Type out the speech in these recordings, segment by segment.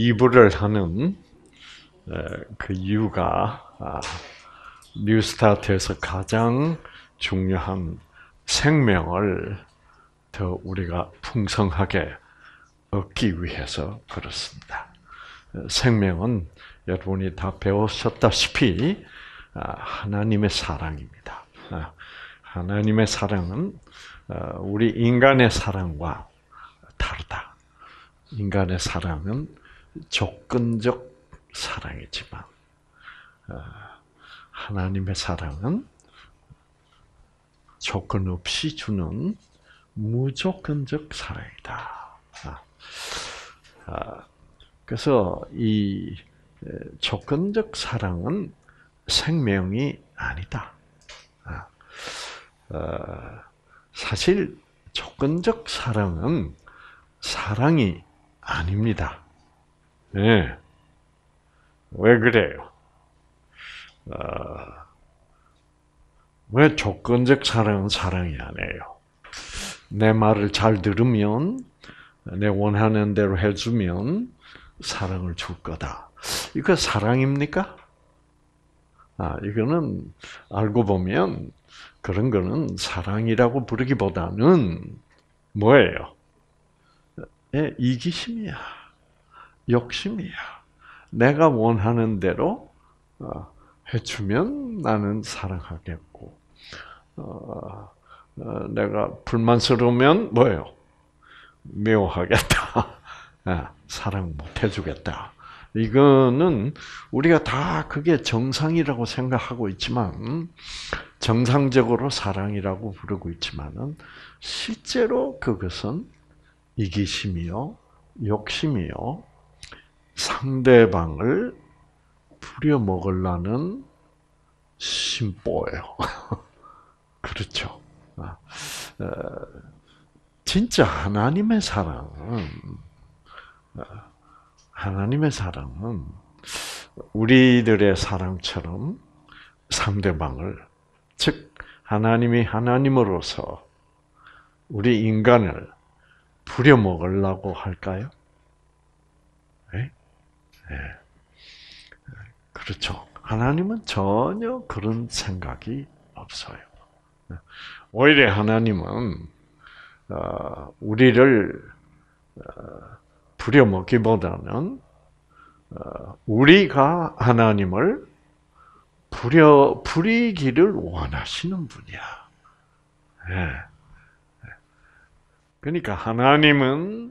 2부를 하는 그 이유가 뉴스타트에서 가장 중요한 생명을 더 우리가 풍성하게 얻기 위해서 그렇습니다. 생명은 여러분이 다 배우셨다시피 하나님의 사랑입니다. 하나님의 사랑은 우리 인간의 사랑과 다르다. 인간의 사랑은 조건적 사랑이지만 하나님의 사랑은 조건 없이 주는 무조건적 사랑이다. 그래서 이 조건적 사랑은 생명이 아니다. 사실 조건적 사랑은 사랑이 아닙니다. 네. 왜 그래요? 왜 조건적 사랑은 사랑이 아니에요? 내 말을 잘 들으면, 내 원하는 대로 해주면 사랑을 줄 거다. 이거 사랑입니까? 이거는 알고 보면 그런 거는 사랑이라고 부르기보다는 뭐예요? 이기심이야. 욕심이야. 내가 원하는 대로 해주면 나는 사랑하겠고, 내가 불만스러우면 뭐예요? 미워하겠다. 사랑 못 해주겠다. 이거는 우리가 다 그게 정상이라고 생각하고 있지만, 정상적으로 사랑이라고 부르고 있지만은, 실제로 그것은 이기심이요, 욕심이요, 상대방을 부려먹으려는 심보예요. 그렇죠. 진짜 하나님의 사랑은 우리들의 사랑처럼 상대방을, 즉 하나님이 하나님으로서 우리 인간을 부려먹으려고 할까요? 네? 네. 그렇죠. 하나님은 전혀 그런 생각이 없어요. 오히려 하나님은 우리를 부려먹기보다는 우리가 하나님을 부리기를 원하시는 분이야. 네. 그러니까 하나님은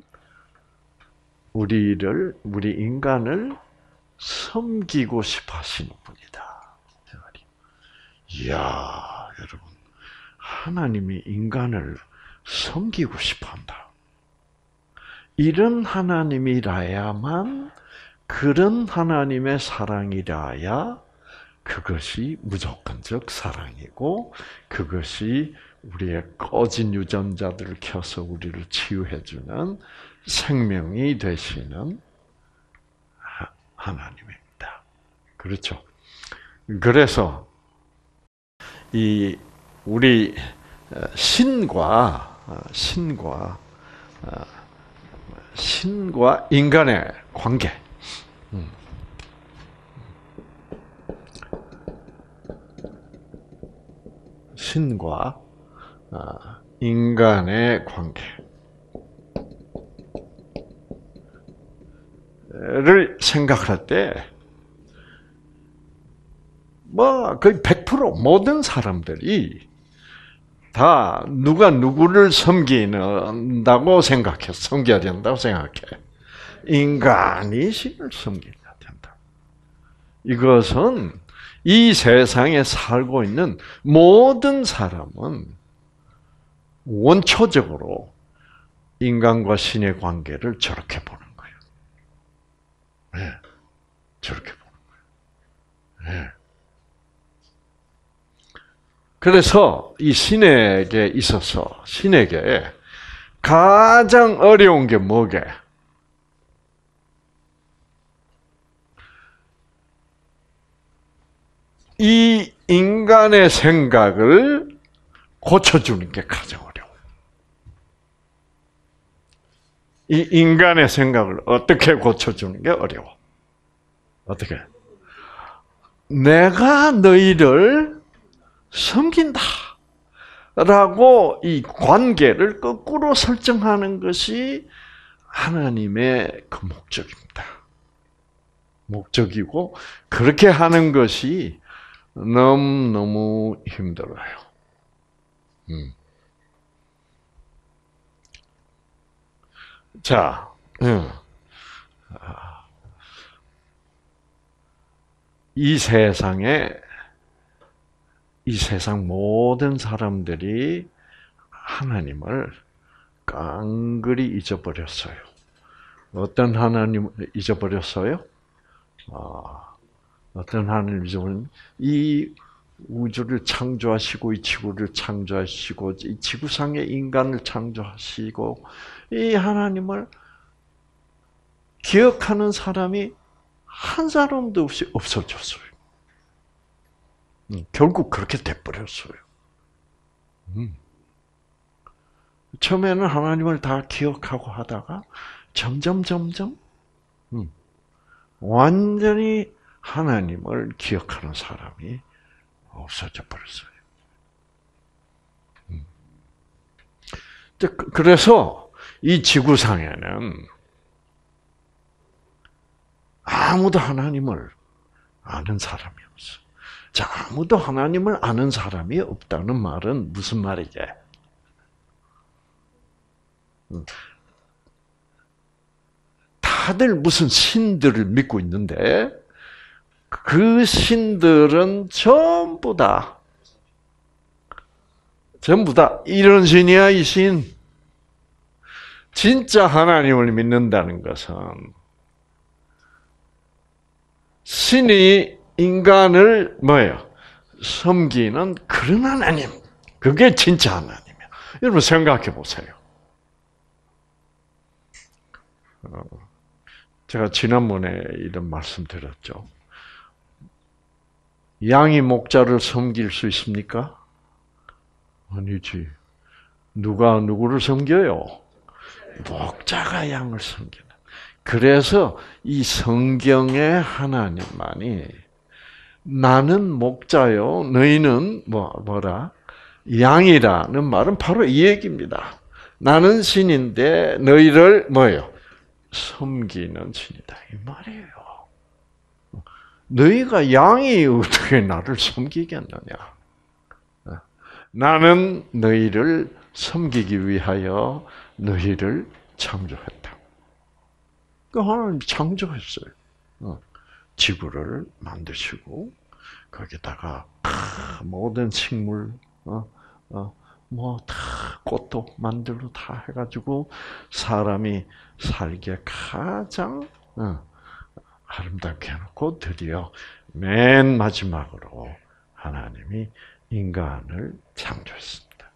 우리 인간을 섬기고 싶어 하시는 분이다. 이야, 여러분. 하나님이 인간을 섬기고 싶어 한다. 이런 하나님이라야만, 그런 하나님의 사랑이라야 그것이 무조건적 사랑이고, 그것이 우리의 꺼진 유전자들을 켜서 우리를 치유해주는 생명이 되시는 하나님입니다. 그렇죠? 그래서 우리 신과 인간의 관계. 신과 인간의 관계를 생각할 때, 거의 100% 모든 사람들이 다 누가 누구를 섬겨야 된다고 생각해. 인간이 신을 섬겨야 된다. 이것은 이 세상에 살고 있는 모든 사람은 원초적으로 인간과 신의 관계를 저렇게 보는 거예요. 네, 저렇게 보는 거예요. 네. 그래서 이 신에게 가장 어려운 게 뭐게? 이 인간의 생각을 고쳐주는 게 가장 어려워요. 이 인간의 생각을 어떻게 고쳐주는 게 어려워. 어떻게? 내가 너희를 섬긴다. 라고 이 관계를 거꾸로 설정하는 것이 하나님의 그 목적입니다. 목적이고, 그렇게 하는 것이 너무너무 힘들어요. 자, 이 세상 모든 사람들이 하나님을 깡그리 잊어버렸어요. 어떤 하나님을 잊어버렸어요? 어떤 하나님을 잊어버렸냐? 이 우주를 창조하시고, 이 지구를 창조하시고, 이 지구상의 인간을 창조하시고, 이 하나님을 기억하는 사람이 한 사람도 없이 없어졌어요. 결국 그렇게 돼버렸어요. 처음에는 하나님을 다 기억하고 하다가 점점 완전히 하나님을 기억하는 사람이 없어져 버렸어요. 그래서 이 지구상에는 아무도 하나님을 아는 사람이 없어. 자, 아무도 하나님을 아는 사람이 없다는 말은 무슨 말이지? 다들 무슨 신들을 믿고 있는데 그 신들은 전부 다 이런 신이야, 이 신. 진짜 하나님을 믿는다는 것은 신이 인간을 섬기는 그런 하나님. 그게 진짜 하나님이야. 여러분 생각해 보세요. 제가 지난번에 이런 말씀 드렸죠. 양이 목자를 섬길 수 있습니까? 아니지. 누가 누구를 섬겨요? 목자가 양을 섬기는. 그래서 이 성경의 하나님만이 나는 목자요, 너희는 뭐라? 양이라는 말은 바로 이 얘기입니다. 나는 신인데 너희를 섬기는 신이다. 이 말이에요. 너희가 양이 어떻게 나를 섬기겠느냐? 나는 너희를 섬기기 위하여 너희를 창조했다. 그 하나님 창조했어요. 지구를 만드시고 거기다가 모든 식물, 다 꽃도 만들고 다 해가지고 사람이 살기에 가장 아름답게 해놓고 드디어 맨 마지막으로 하나님이 인간을 창조했습니다.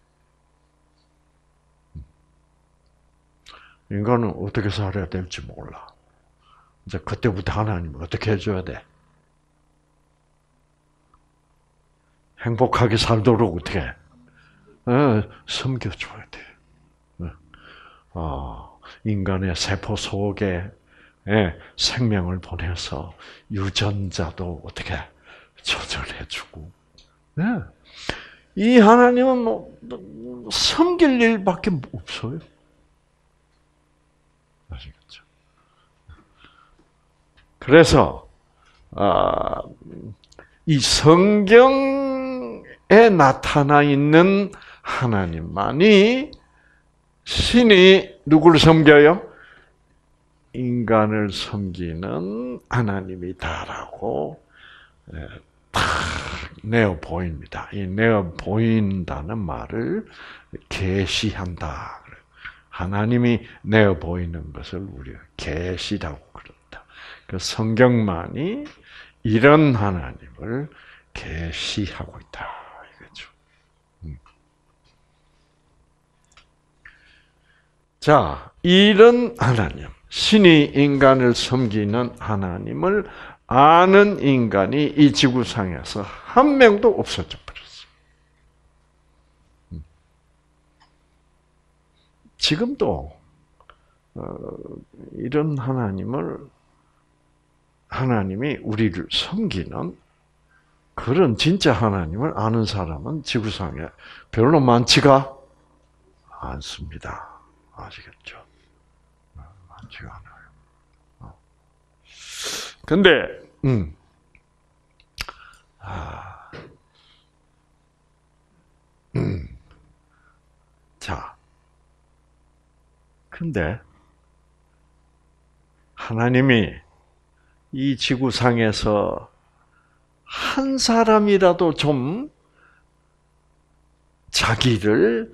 인간은 어떻게 살아야 될지 몰라. 이제 그때부터 하나님은 어떻게 해줘야 돼? 행복하게 살도록 어떻게 해? 섬겨줘야 돼. 인간의 세포 속에 생명을 보내서 유전자도 어떻게 조절해주고. 이 하나님은 섬길 일밖에 없어요. 아시겠죠? 그래서 이 성경에 나타나 있는 하나님만이 신이 누구를 섬겨요? 인간을 섬기는 하나님이다라고 딱 내어 보입니다. 이 내어 보인다는 말을 계시한다. 하나님이 내어 보이는 것을 우리가 계시라고 그런다. 그 성경만이 이런 하나님을 계시하고 있다. 이거죠. 자, 이런 하나님, 신이 인간을 섬기는 하나님을 아는 인간이 이 지구상에서 한 명도 없어져 버렸어요. 지금도 이런 하나님이 우리를 섬기는 그런 진짜 하나님을 아는 사람은 지구상에 별로 많지가 않습니다. 아시겠죠? 많지가 않아요. 근데, 자, 근데 하나님이 이 지구상에서 한 사람이라도 좀 자기를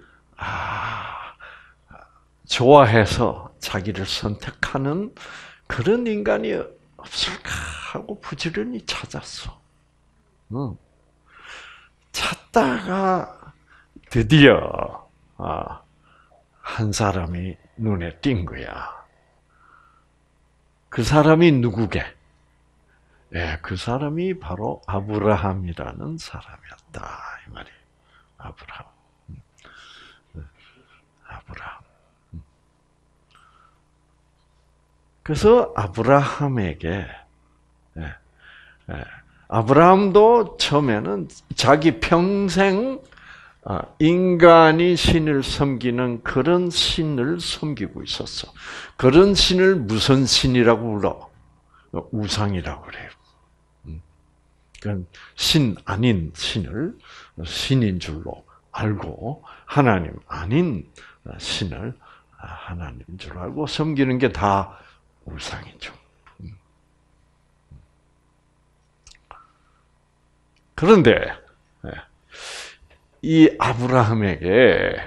좋아해서 자기를 선택하는 그런 인간이 없을까 하고 부지런히 찾았어. 찾다가 드디어 한 사람이 눈에 띈 거야. 그 사람이 누구게? 예, 그 사람이 바로 아브라함이라는 사람이었다. 이 말이에요. 아브라함. 그래서 아브라함에게, 아브라함도 처음에는 자기 평생 인간이 신을 섬기는 그런 신을 섬기고 있었어. 그런 신을 무슨 신이라고 불러? 우상이라고 그래요. 그건 신 아닌 신을 신인 줄로 알고 하나님 아닌 신을 하나님인 줄 알고 섬기는 게 다 우상이죠. 그런데 이 아브라함에게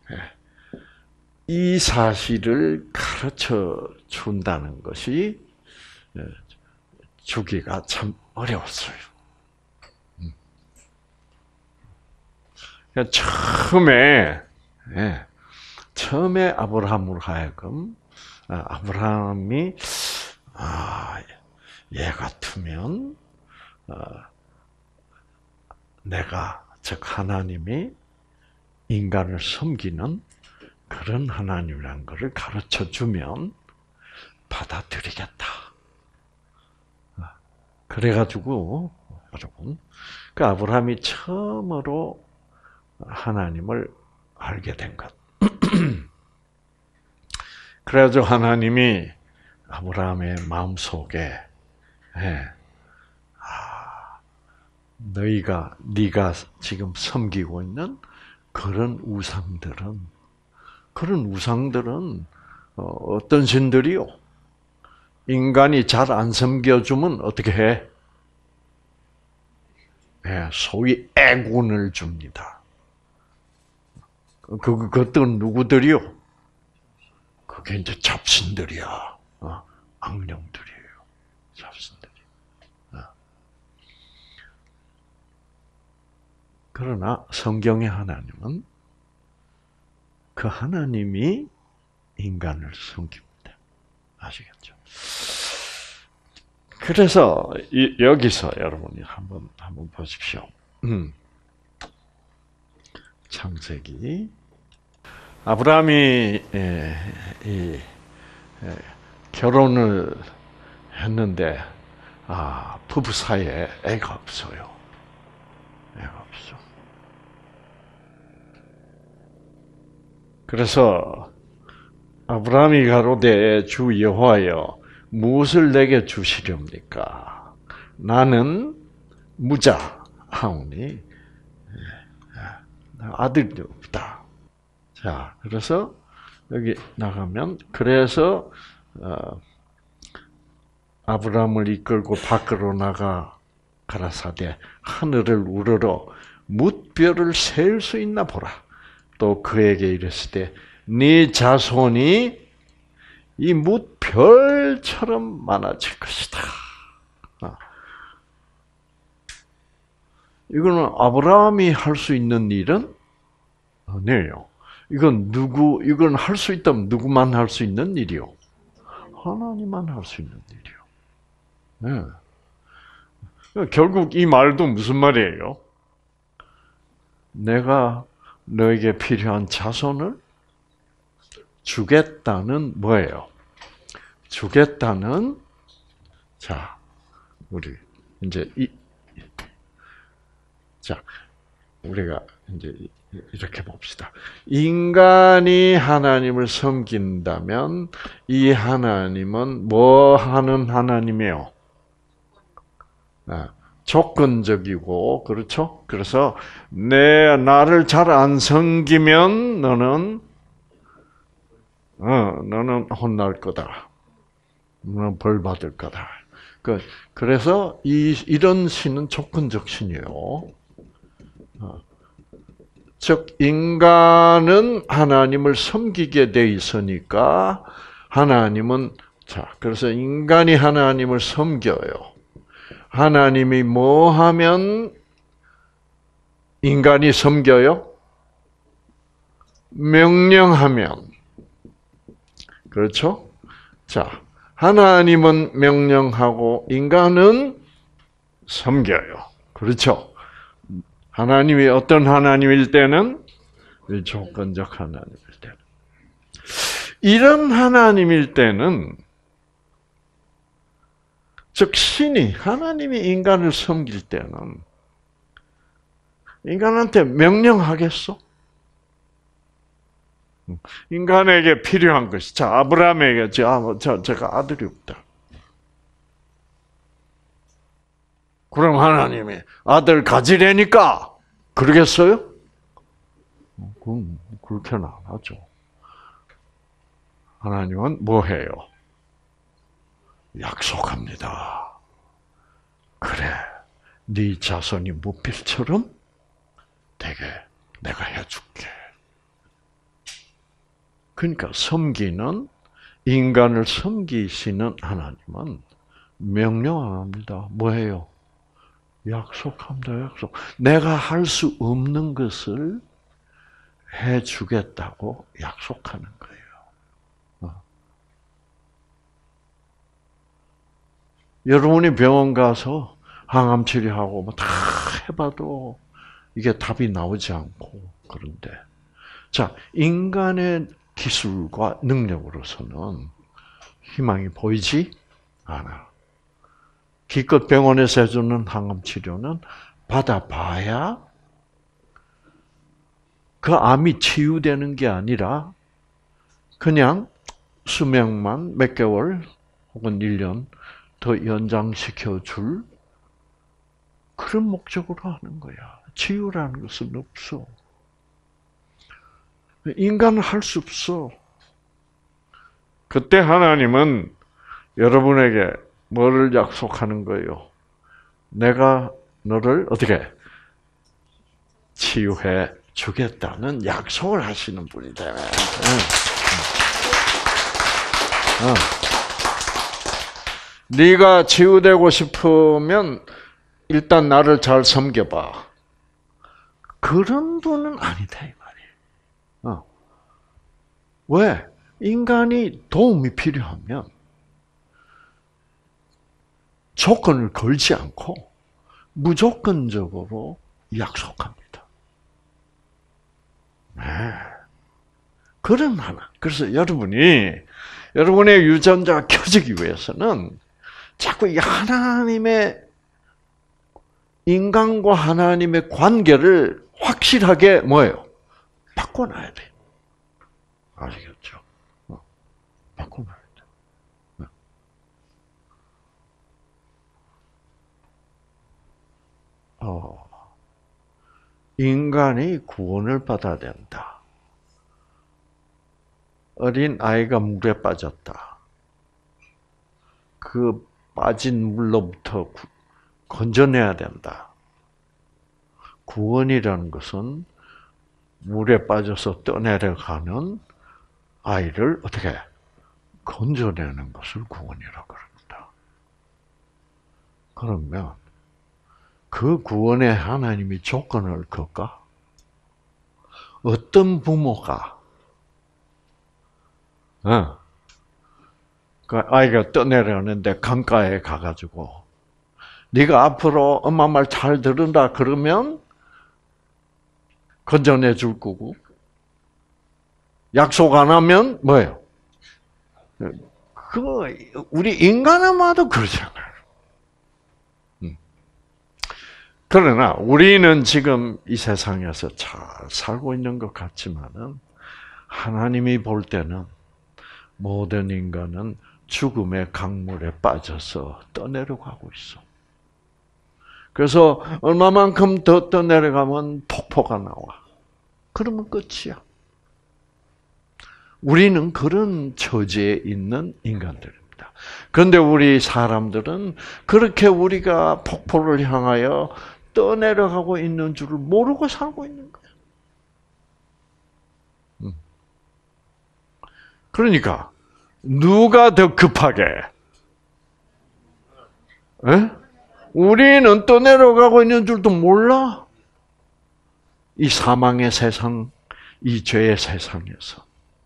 이 사실을 가르쳐 준다는 것이 주기가 참 어려웠어요. 처음에 아브라함으로 하여금 아브라함이 얘 같으면 내가 즉 하나님이 인간을 섬기는 그런 하나님이라는 것을 가르쳐 주면 받아들이겠다. 그래가지고 여러분, 그 아브라함이 처음으로 하나님을 알게 된 것. 그래가지고 하나님이 아브라함의 마음속에 네가 지금 섬기고 있는 그런 우상들은 어떤 신들이요? 인간이 잘 안 섬겨주면 어떻게 해? 소위 애군을 줍니다. 그것들은 누구들이요? 그게 이제 잡신들이야. 악령들이에요. 잡신들이. 그러나 성경의 하나님은 그 하나님이 인간을 섬깁니다. 아시겠죠? 그래서 여기서 여러분이 한번 보십시오. 창세기. 아브라함이 결혼을 했는데 부부 사이에 애가 없어요. 애가 없어. 그래서 아브라함이 가로되 주 여호와여 무엇을 내게 주시렵니까? 나는 무자하오니 아들이 없다. 자, 그래서 여기 나가면 그래서 아브라함을 이끌고 밖으로 나가 가라사대 하늘을 우러러 뭇별을 셀 수 있나 보라. 또 그에게 이르시되 네 자손이 이 뭇별처럼 많아질 것이다. 이거는 아브라함이 할 수 있는 일은 아니에요. 이건 할 수 있다면 누구만 할 수 있는 일이요? 하나님만 할 수 있는 일이요. 네. 결국 이 말도 무슨 말이에요? 내가 너에게 필요한 자손을 주겠다는 뭐예요? 주겠다는, 자, 우리 이제 자, 우리가 이제 이렇게 봅시다. 인간이 하나님을 섬긴다면 이 하나님은 뭐 하는 하나님이에요? 조건적이고, 그렇죠? 그래서 나를 잘 안 섬기면 너는 혼날 거다. 너는 벌 받을 거다. 그래서 이런 신은 조건적 신이에요. 즉 인간은 하나님을 섬기게 돼 있으니까 하나님은, 자, 그래서 인간이 하나님을 섬겨요. 하나님이 뭐 하면 인간이 섬겨요? 명령하면. 그렇죠? 자, 하나님은 명령하고 인간은 섬겨요. 그렇죠? 하나님이 어떤 하나님일 때는? 조건적 하나님일 때는. 이런 하나님일 때는, 즉 신이, 하나님이 인간을 섬길 때는 인간한테 명령하겠어? 인간에게 필요한 것이, 자, 아브라함에게 제가 아들이 없다. 그럼 하나님이 아들 가지래니까 그러겠어요? 그렇게는 안 하죠. 하나님은 뭐 해요? 약속합니다. 그래, 네 자손이 무필처럼 되게 내가 해줄게. 그러니까 섬기는, 인간을 섬기시는 하나님은 명령 안 합니다. 뭐예요? 약속합니다. 약속. 내가 할 수 없는 것을 해주겠다고 약속하는 거예요. 여러분이 병원 가서 항암 치료하고 뭐 다 해봐도 이게 답이 나오지 않고, 그런데 자, 인간의 기술과 능력으로서는 희망이 보이지 않아. 기껏 병원에서 해주는 항암 치료는 받아봐야 그 암이 치유되는 게 아니라 그냥 수명만 몇 개월 혹은 1년 더 연장시켜 줄 그런 목적으로 하는 거야. 치유라는 것은 없어. 인간은 할 수 없어. 그때 하나님은 여러분에게 뭐를 약속하는 거예요? 내가 너를 어떻게 치유해 주겠다는 약속을 하시는 분이 되면, 네가 치유되고 싶으면 일단 나를 잘 섬겨봐. 그런 분은 아니다 이 말이에요. 왜? 인간이 도움이 필요하면 조건을 걸지 않고 무조건적으로 약속합니다. 네. 그런 하나. 그래서 여러분의 유전자가 켜지기 위해서는 자꾸 이 하나님의, 인간과 하나님의 관계를 확실하게 뭐예요? 바꿔놔야 돼요. 아시겠죠? 바꿔놔야 돼요. 인간이 구원을 받아야 된다. 어린 아이가 물에 빠졌다. 그 빠진 물로부터 건져내야 된다. 구원이라는 것은 물에 빠져서 떠내려가는 아이를 어떻게 건져내는 것을 구원이라고 합니다. 그러면 그 구원에 하나님이 조건을 걸까? 어떤 부모가 그 아이가 떠내려가는데 강가에 가가지고 네가 앞으로 엄마 말 잘 들은다 그러면 건져내 줄 거고, 약속 안 하면 뭐예요? 우리 인간마다 그러잖아요. 그러나 우리는 지금 이 세상에서 잘 살고 있는 것 같지만은 하나님이 볼 때는 모든 인간은 죽음의 강물에 빠져서 떠내려가고 있어. 그래서 얼마만큼 더 떠내려가면 폭포가 나와. 그러면 끝이야. 우리는 그런 처지에 있는 인간들입니다. 그런데 우리 사람들은 그렇게 우리가 폭포를 향하여 떠내려가고 있는 줄을 모르고 살고 있는 거야. 그러니까 누가 더 급하게? 에? 우리는 떠내려가고 있는 줄도 몰라. 이 사망의 세상, 이 죄의 세상에서.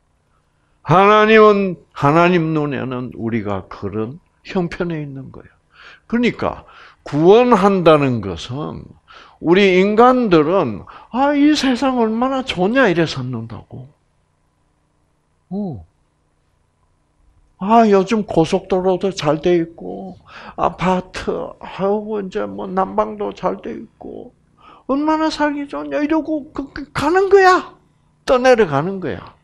하나님 눈에는 우리가 그런 형편에 있는 거예요. 그러니까 구원한다는 것은 우리 인간들은 이 세상 얼마나 좋냐 이래 샀는다고. 요즘 고속도로도 잘 돼 있고, 아파트, 이제 난방도 잘 돼 있고, 얼마나 살기 좋냐, 이러고 가는 거야. 떠내려가는 거야.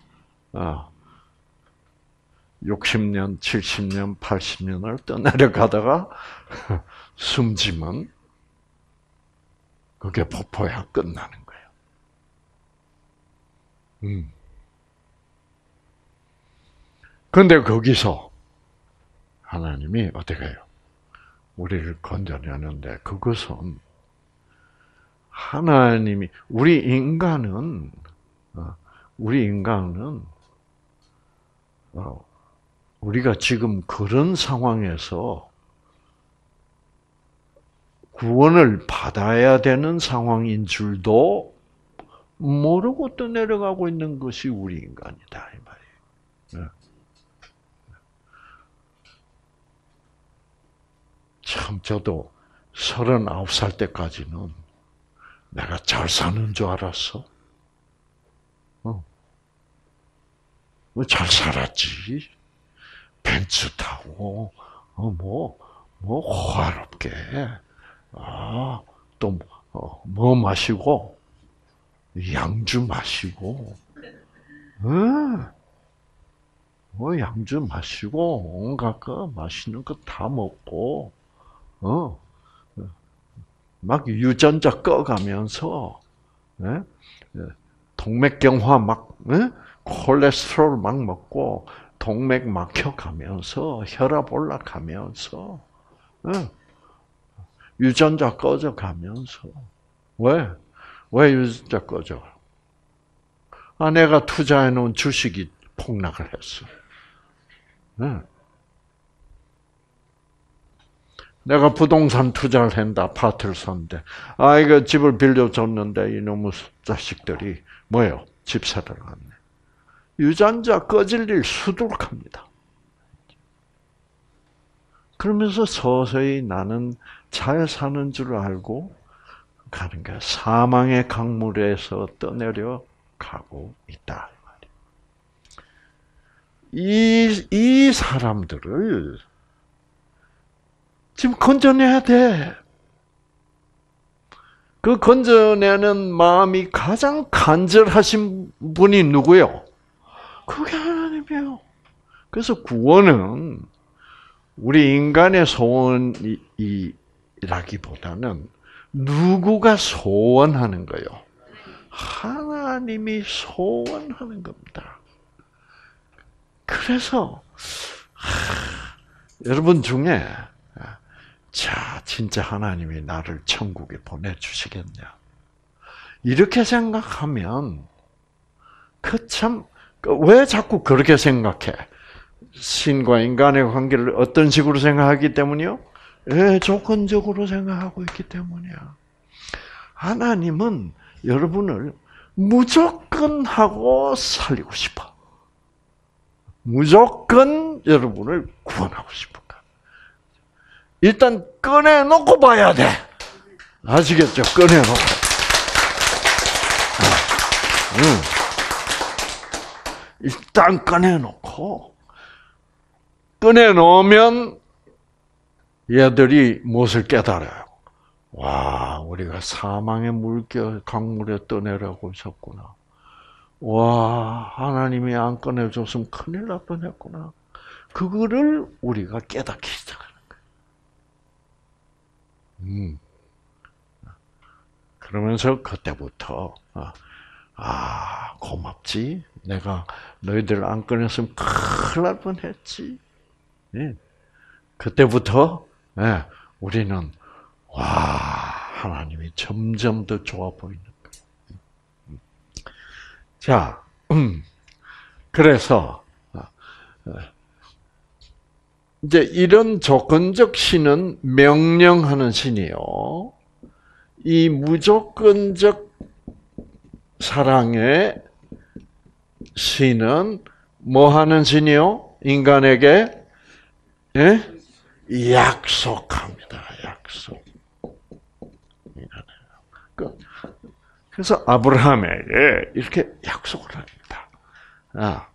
60년, 70년, 80년을 떠내려가다가 숨지면 그게 폭포야 끝나는 거예요. 그런데 거기서 하나님이 어떻게 해요? 우리를 건져내는데 그것은 하나님이 우리 인간은 우리가 지금 그런 상황에서 구원을 받아야 되는 상황인 줄도 모르고 떠내려가고 있는 것이 우리 인간이다 이 말이에요. 참 저도 39살 때까지는 내가 잘 사는 줄 알았어. 잘 살았지. 벤츠 타고 호화롭게 또 뭐 마시고 양주 마시고 양주 마시고 온갖 거 맛있는 거 다 먹고 막 유전자 꺼가면서 동맥경화 막 콜레스테롤 막 먹고 동맥 막혀가면서 혈압 올라가면서 유전자 꺼져가면서 왜 유전자 꺼져? 내가 투자해놓은 주식이 폭락을 했어. 내가 부동산 투자를 했는데 아파트를 샀는데 이거 집을 빌려줬는데 이놈의 자식들이 뭐예요? 집사를 갔네. 유전자 꺼질 일 수두룩합니다. 그러면서 서서히 나는 잘 사는 줄 알고 가는 거야. 사망의 강물에서 떠내려 가고 있다. 이 사람들을 지금 건져내야 돼. 그 건져내는 마음이 가장 간절하신 분이 누구예요? 그게 하나님이에요. 그래서 구원은 우리 인간의 소원이라기보다는 누구가 소원하는 거예요? 하나님이 소원하는 겁니다. 그래서 여러분 중에 진짜 하나님이 나를 천국에 보내주시겠냐? 이렇게 생각하면 왜 자꾸 그렇게 생각해? 신과 인간의 관계를 어떤 식으로 생각하기 때문이요? 조건적으로 생각하고 있기 때문이야. 하나님은 여러분을 무조건 하고 살리고 싶어. 무조건 여러분을 구원하고 싶어. 일단 꺼내놓고 봐야 돼. 아시겠죠? 꺼내놓고. 일단 꺼내놓고, 꺼내놓으면 얘들이 무엇을 깨달아요? 와, 우리가 사망의 물결 강물에 떠내라고 하셨구나. 와, 하나님이 안 꺼내줬으면 큰일 날 뻔했구나. 그거를 우리가 깨닫기 시작하는 거예요. 그러면서 그때부터 고맙지. 내가 너희들 안 꺼냈으면 큰일 날 뻔했지. 예. 그때부터 우리는 와, 하나님이 점점 더 좋아 보이는 거예요. 자, 그래서 이제 이런 조건적 신은 명령하는 신이요. 이 무조건적 사랑의 신은 뭐 하는 신이요? 인간에게 약속합니다. 약속. 그래서 아브라함에게 이렇게 약속을 합니다.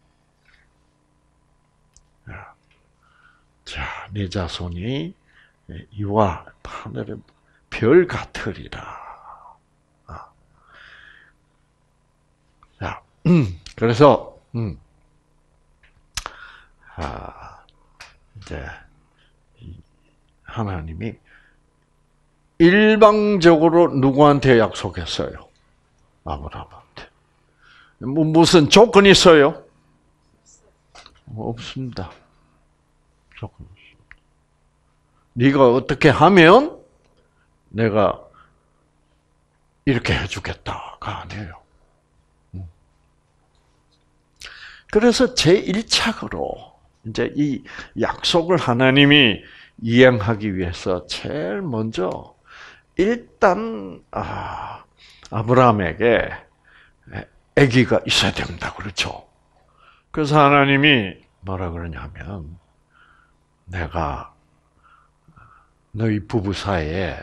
자, 네 자손이 이와 하늘의 별 같으리라. 자, 그래서 이제 하나님이 일방적으로 누구한테 약속했어요? 아브라함한테. 무슨 조건이 있어요? 없습니다. 조건 없습니다. 네가 어떻게 하면 내가 이렇게 해주겠다가 아니에요. 그래서 제1착으로 이제 이 약속을 하나님이 이행하기 위해서 제일 먼저 일단 아브라함에게 아기가 있어야 된다. 그렇죠? 그래서 하나님이 뭐라 그러냐면 내가 너희 부부 사이에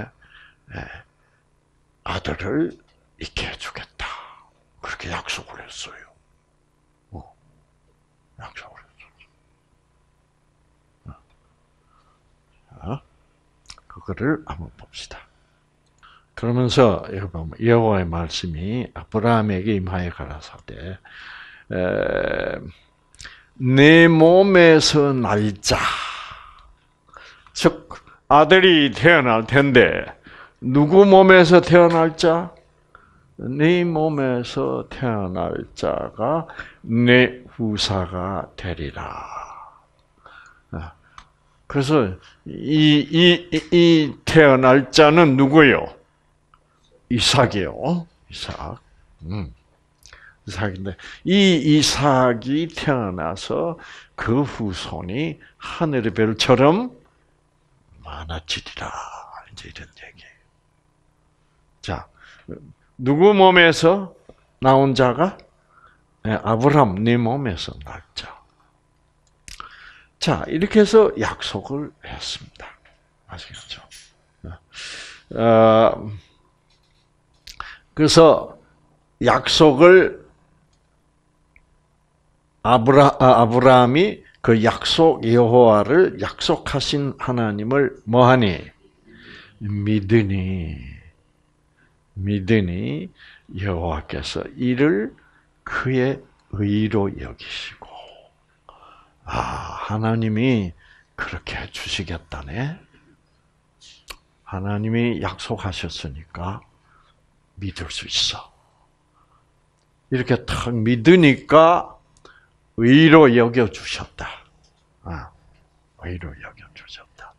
아들을 있게 해주겠다. 그렇게 약속을 했어요. 약속을 했어요. 그거를 한번 봅시다. 그러면서 여러분 여호와의 말씀이 아브라함에게 임하여 가라사대 내 몸에서 날짜 즉 아들이 태어날 텐데 누구 몸에서 태어날 자? 네 몸에서 태어날 자가 내 후사가 되리라. 그래서 이 태어날 자는 누구요? 이삭이요. 이삭. 이삭인데 이 이삭이 태어나서 그 후손이 하늘의 별처럼 많아지리라. 이제 이런 얘기예요. 자, 누구 몸에서 나온 자가? 아브라함 네 몸에서 날 자. 자, 이렇게 해서 약속을 했습니다. 아시겠죠? 그래서 약속을 아브라함이 그 약속 여호와를 약속하신 하나님을 뭐하니? 믿으니 여호와께서 이를 그의 의로 여기시고 하나님이 그렇게 해주시겠다네. 하나님이 약속하셨으니까 믿을 수 있어. 이렇게 탁 믿으니까 의로 여겨주셨다. 의로 여겨주셨다.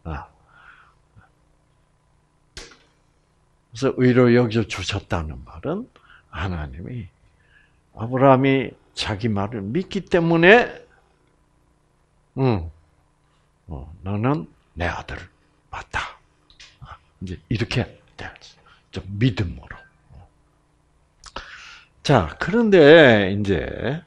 그래서 의로 여겨주셨다는 말은 하나님이 아브라함이 자기 말을 믿기 때문에 너는 내 아들을 맞다. 이제 이렇게 좀 믿음으로. 자, 그런데 이제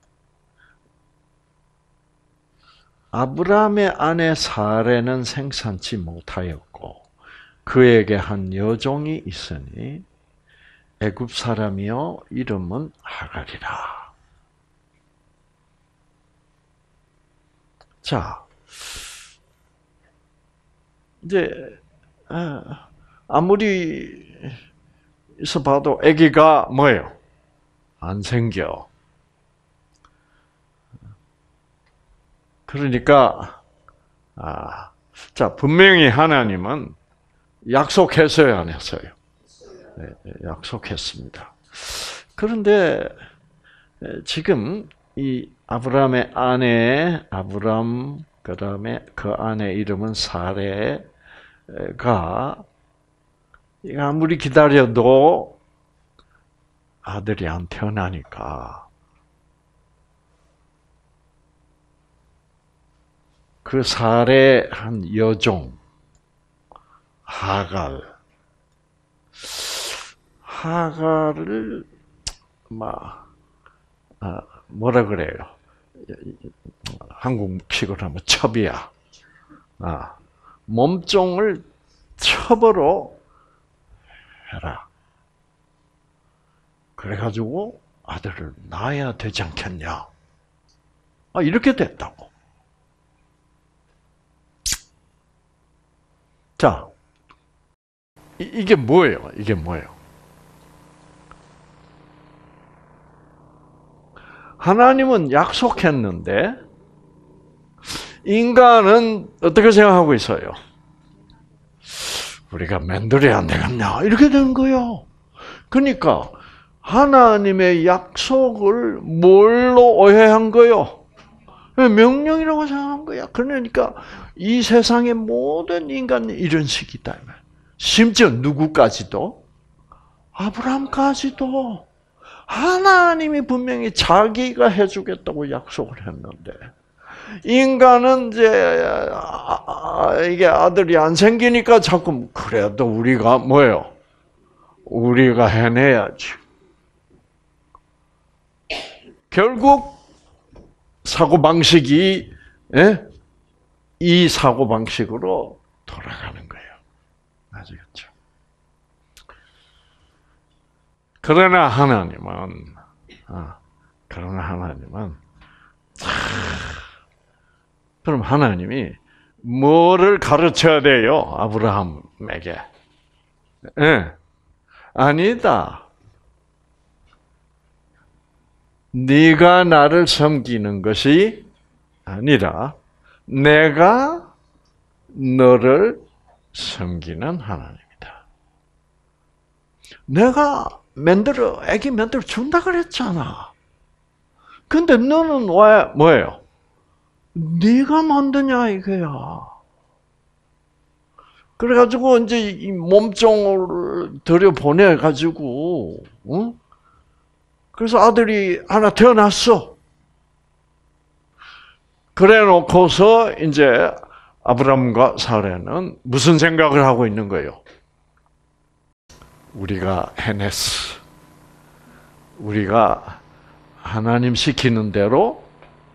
아브라함의 아내 사레는 생산치 못하였고 그에게 한 여종이 있으니 애굽 사람이요 이름은 하갈이라. 자, 이제 아무리 있어봐도 아기가 뭐예요? 안 생겨. 그러니까 자, 분명히 하나님은 약속했어요, 안 했어요? 네, 약속했습니다. 그런데 지금 이 아브라함의 아내 아브람, 그다음에 그 아내 이름은 사레가 아무리 기다려도 아들이 안 태어나니까 그 사레 한 여종 하갈을 뭐라 그래요? 한국식으로 하면 첩이야. 몸종을 첩으로 해라. 그래가지고 아들을 낳아야 되지 않겠냐? 이렇게 됐다고. 자, 이게 뭐예요? 이게 뭐예요? 하나님은 약속했는데 인간은 어떻게 생각하고 있어요? 우리가 맨들이 안 되겠냐? 이렇게 되는 거예요. 그러니까 하나님의 약속을 뭘로 오해한 거예요? 명령이라고 생각한 거야. 그러니까 이 세상의 모든 인간이 이런 식이다. 심지어 누구까지도? 아브라함까지도. 하나님이 분명히 자기가 해주겠다고 약속을 했는데, 인간은 이제, 이게 아들이 안 생기니까 자꾸, 그래도 우리가 뭐예요? 우리가 해내야지. 결국, 사고방식이, 이 사고방식으로 돌아가는 거예요. 아시겠죠? 그러나 하나님은 그럼 하나님이 뭐를 가르쳐야 돼요? 아브라함에게. 아니다. 네가 나를 섬기는 것이 아니라 내가 너를 섬기는 하나님이다. 내가 아기 만들어 준다 그랬잖아. 근데 너는 왜 뭐예요? 네가 만드냐 이거야. 그래가지고 이제 이 몸종을 들여보내 가지고, 그래서 아들이 하나 태어났어. 그래놓고서 이제 아브람과 사레는 무슨 생각을 하고 있는 거예요? 우리가 해냈어. 우리가 하나님 시키는 대로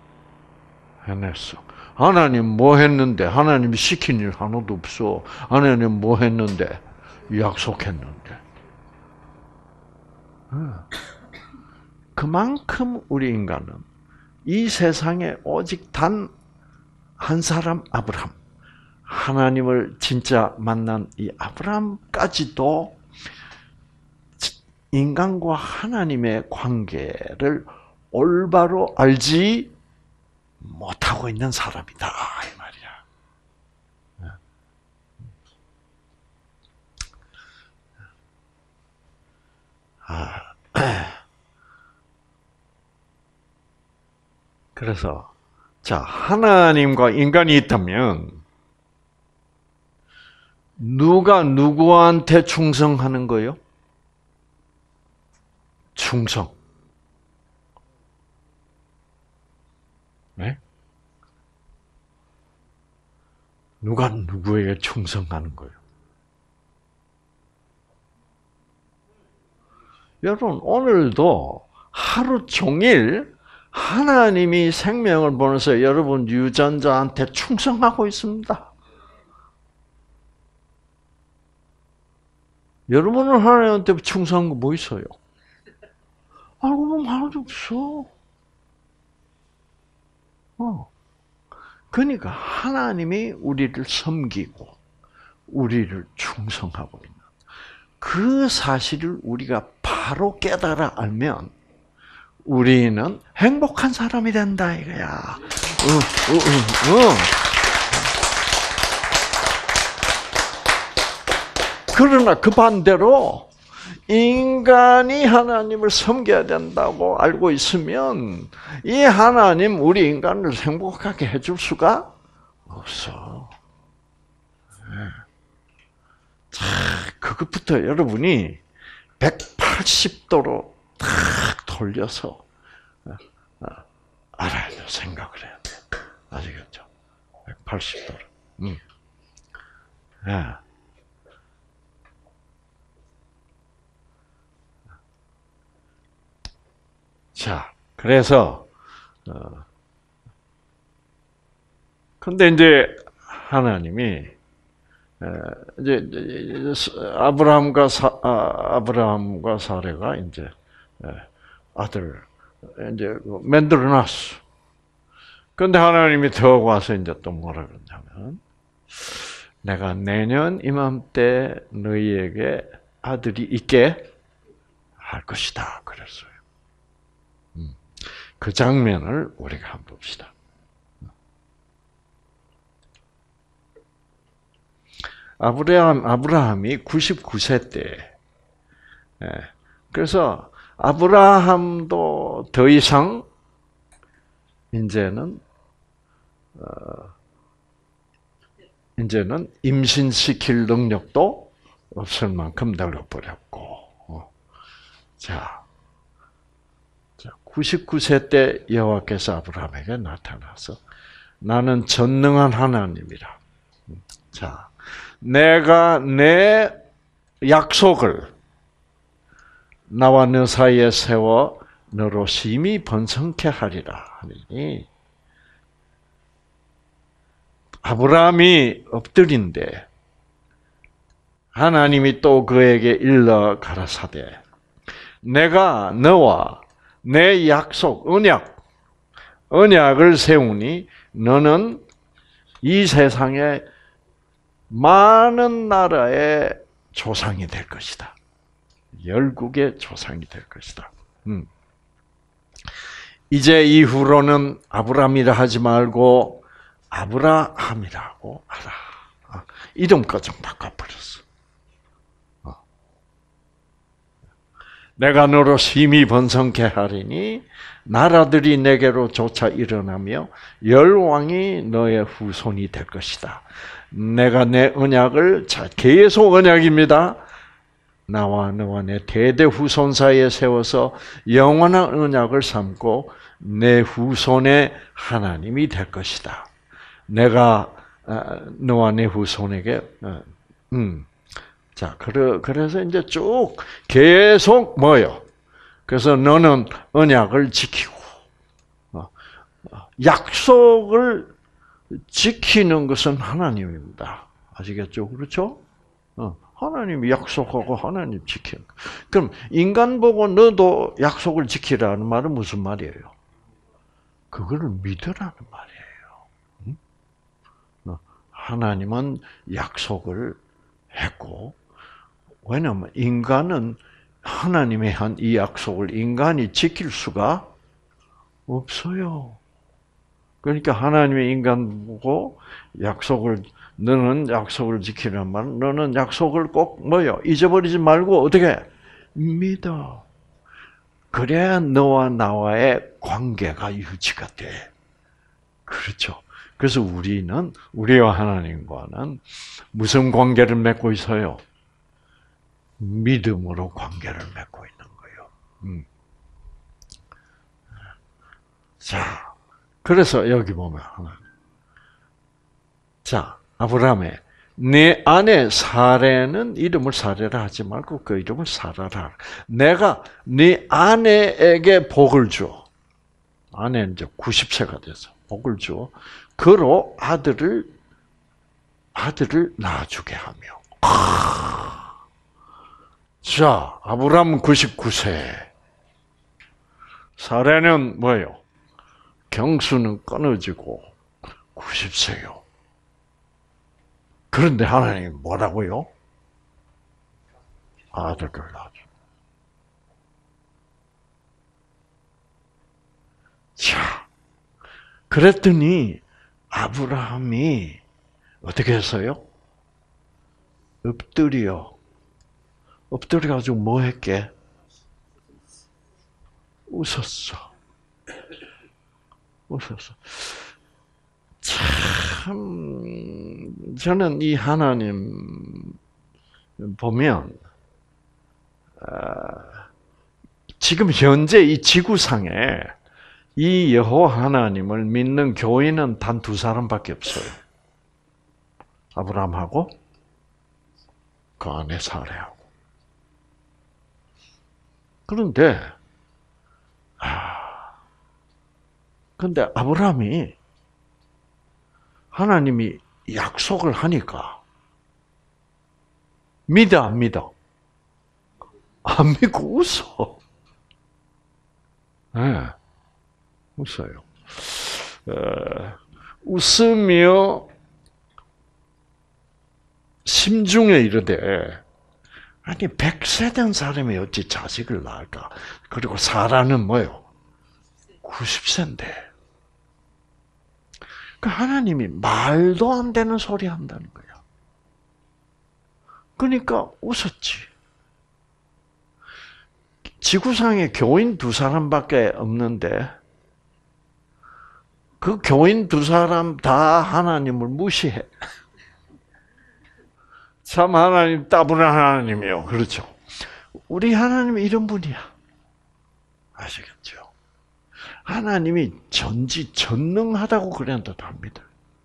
해냈어. 하나님 뭐 했는데? 하나님이 시킨 일 하나도 없어. 하나님 뭐 했는데? 약속했는데. 그만큼 우리 인간은 이 세상에 오직 단 한 사람 아브람, 하나님을 진짜 만난 이 아브람까지도 인간과 하나님의 관계를 올바로 알지 못하고 있는 사람이다 이 말이야. 그래서 자, 하나님과 인간이 있다면 누가 누구한테 충성하는 거예요? 충성. 네? 누가 누구에게 충성하는 거예요? 여러분, 오늘도 하루 종일 하나님이 생명을 보내서 여러분 유전자한테 충성하고 있습니다. 여러분은 하나님한테 충성한 거 뭐 있어요? 알고 보면 하나도 없어. 그러니까 하나님이 우리를 섬기고 우리를 충성하고 있는 그 사실을 우리가 바로 깨달아 알면 우리는 행복한 사람이 된다 이거야. 그러나 그 반대로 인간이 하나님을 섬겨야 된다고 알고 있으면 이 하나님 우리 인간을 행복하게 해줄 수가 없어. 자, 그것부터 여러분이 180도로 탁 돌려서 알아야 돼. 생각을 해야 돼. 아시겠죠? 180도로. 예. 자, 그래서 근데 이제 하나님이 이제 아브라함과 사레가 이제 아들 이제 만들어놨어. 그런데 하나님이 더 와서 이제 또 뭐라 그러냐면 내가 내년 이맘때 너희에게 아들이 있게 할 것이다. 그랬어요. 그 장면을 우리가 한번 봅시다. 아브라함이 99세 때, 그래서 아브라함도 더 이상 이제는 임신시킬 능력도 없을 만큼 늙어버렸고, 자, 99세 때 여호와께서 아브라함에게 나타나서 나는 전능한 하나님이라. 자, 내가 내 약속을 나와 너 사이에 세워 너로 심히 번성케 하리라 하니 아브라함이 엎드린데 하나님이 또 그에게 일러 가라사대 내가 너와 내 약속, 언약을 세우니 너는 이 세상에 많은 나라의 조상이 될 것이다. 열국의 조상이 될 것이다. 이제 이후로는 아브라함이라 하지 말고 아브라함이라고 하라. 이름까지 바꿔버렸어. 내가 너로 심히 번성케 하리니 나라들이 내게로 쫓아 일어나며 열왕이 너의 후손이 될 것이다. 내가 내 언약을 계속 언약입니다. 나와 너와 내 대대 후손 사이에 세워서 영원한 언약을 삼고 내 후손의 하나님이 될 것이다. 내가 너와 내 후손에게 자, 그래서 이제 쭉 계속 뭐요? 그래서 너는 언약을 지키고 약속을 지키는 것은 하나님입니다. 아시겠죠? 그렇죠? 하나님이 약속하고 하나님 지키는. 그럼 인간 보고 너도 약속을 지키라는 말은 무슨 말이에요? 그거를 믿으라는 말이에요. 하나님은 약속을 했고, 왜냐하면 인간은 하나님이 한 이 약속을 인간이 지킬 수가 없어요. 그러니까 하나님이 인간 보고 너는 약속을 지키란 말, 너는 약속을 꼭 뭐요? 잊어버리지 말고 어떻게 믿어. 그래야 너와 나와의 관계가 유지가 돼. 그렇죠. 그래서 우리는 우리와 하나님과는 무슨 관계를 맺고 있어요? 믿음으로 관계를 맺고 있는 거예요. 자, 그래서 여기 보면 자, 아브라함의 내 아내 사레는 이름을 사레라 하지 말고 그 이름을 사라라. 내가 네 아내에게 복을 줘. 아내는 이제 90세가 돼서 복을 줘. 그로 아들을 낳아주게 하며. 자, 아브라함 99세. 사레는 뭐예요? 경수는 끊어지고 90세요. 그런데 하나님이 뭐라고요? 아들을 낳았죠. 자, 그랬더니 아브라함이 어떻게 했어요? 엎드려가지고 뭐 했게? 웃었어. 참, 저는 이 하나님 보면, 지금 현재 이 지구상에 이 여호와 하나님을 믿는 교인은 단 2사람밖에 없어요. 아브라함하고 그 아내 사례하고. 그런데 아브라함이 하나님이 약속을 하니까 믿어 안 믿어? 안 믿고 웃어. 네, 웃어요. 웃으며 심중에 이르되 아니 100세 된 사람이 어찌 자식을 낳을까? 그리고 사라는 뭐요? 90세인데. 그 하나님이 말도 안 되는 소리 한다는 거야. 그러니까 웃었지. 지구상에 교인 2사람밖에 없는데 그 교인 2사람 다 하나님을 무시해. 참 하나님 따분한 하나님이요. 그렇죠. 우리 하나님은 이런 분이야. 아시겠죠? 하나님이 전지전능하다고 그랬는데 답니다.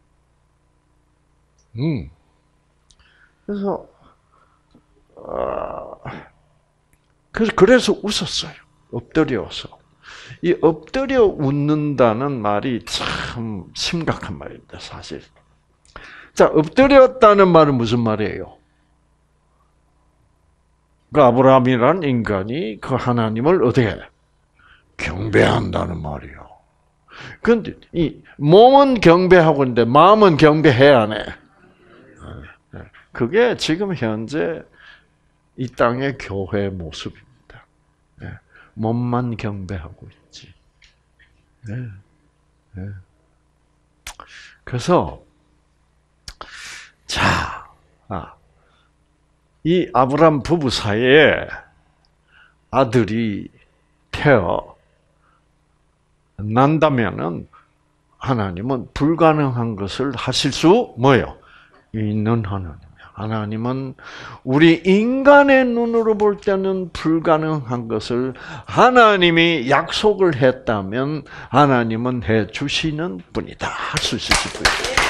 그래서 웃었어요. 엎드려서. 이 엎드려 웃는다는 말이 참 심각한 말입니다, 사실. 자, 엎드렸다는 말은 무슨 말이에요? 그 아브라함이라는 인간이 그 하나님을 어떻게 경배한다는 말이요. 그런데 이 몸은 경배하고 있는데 마음은 경배해야 하네. 그게 지금 현재 이 땅의 교회 모습입니다. 몸만 경배하고 있지. 그래서 자, 이 아브라함 부부 사이에 아들이 태어난다면은 하나님은 불가능한 것을 하실 수 뭐요? 있는 하나님이야. 하나님은 우리 인간의 눈으로 볼 때는 불가능한 것을 하나님이 약속을 했다면 하나님은 해 주시는 분이다. 할 수 있을 분이다.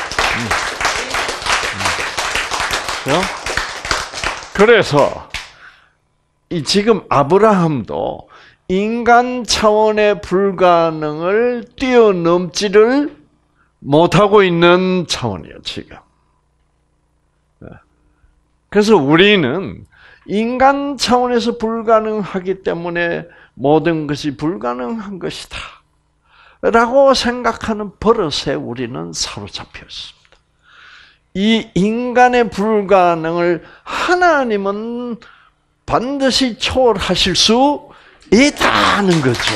그래서 이 지금 아브라함도 인간 차원의 불가능을 뛰어넘지를 못하고 있는 차원이에요, 지금. 그래서 우리는 인간 차원에서 불가능하기 때문에 모든 것이 불가능한 것이다 라고 생각하는 버릇에 우리는 사로잡혀 있습니다. 이 인간의 불가능을 하나님은 반드시 초월하실 수 있다는 거죠.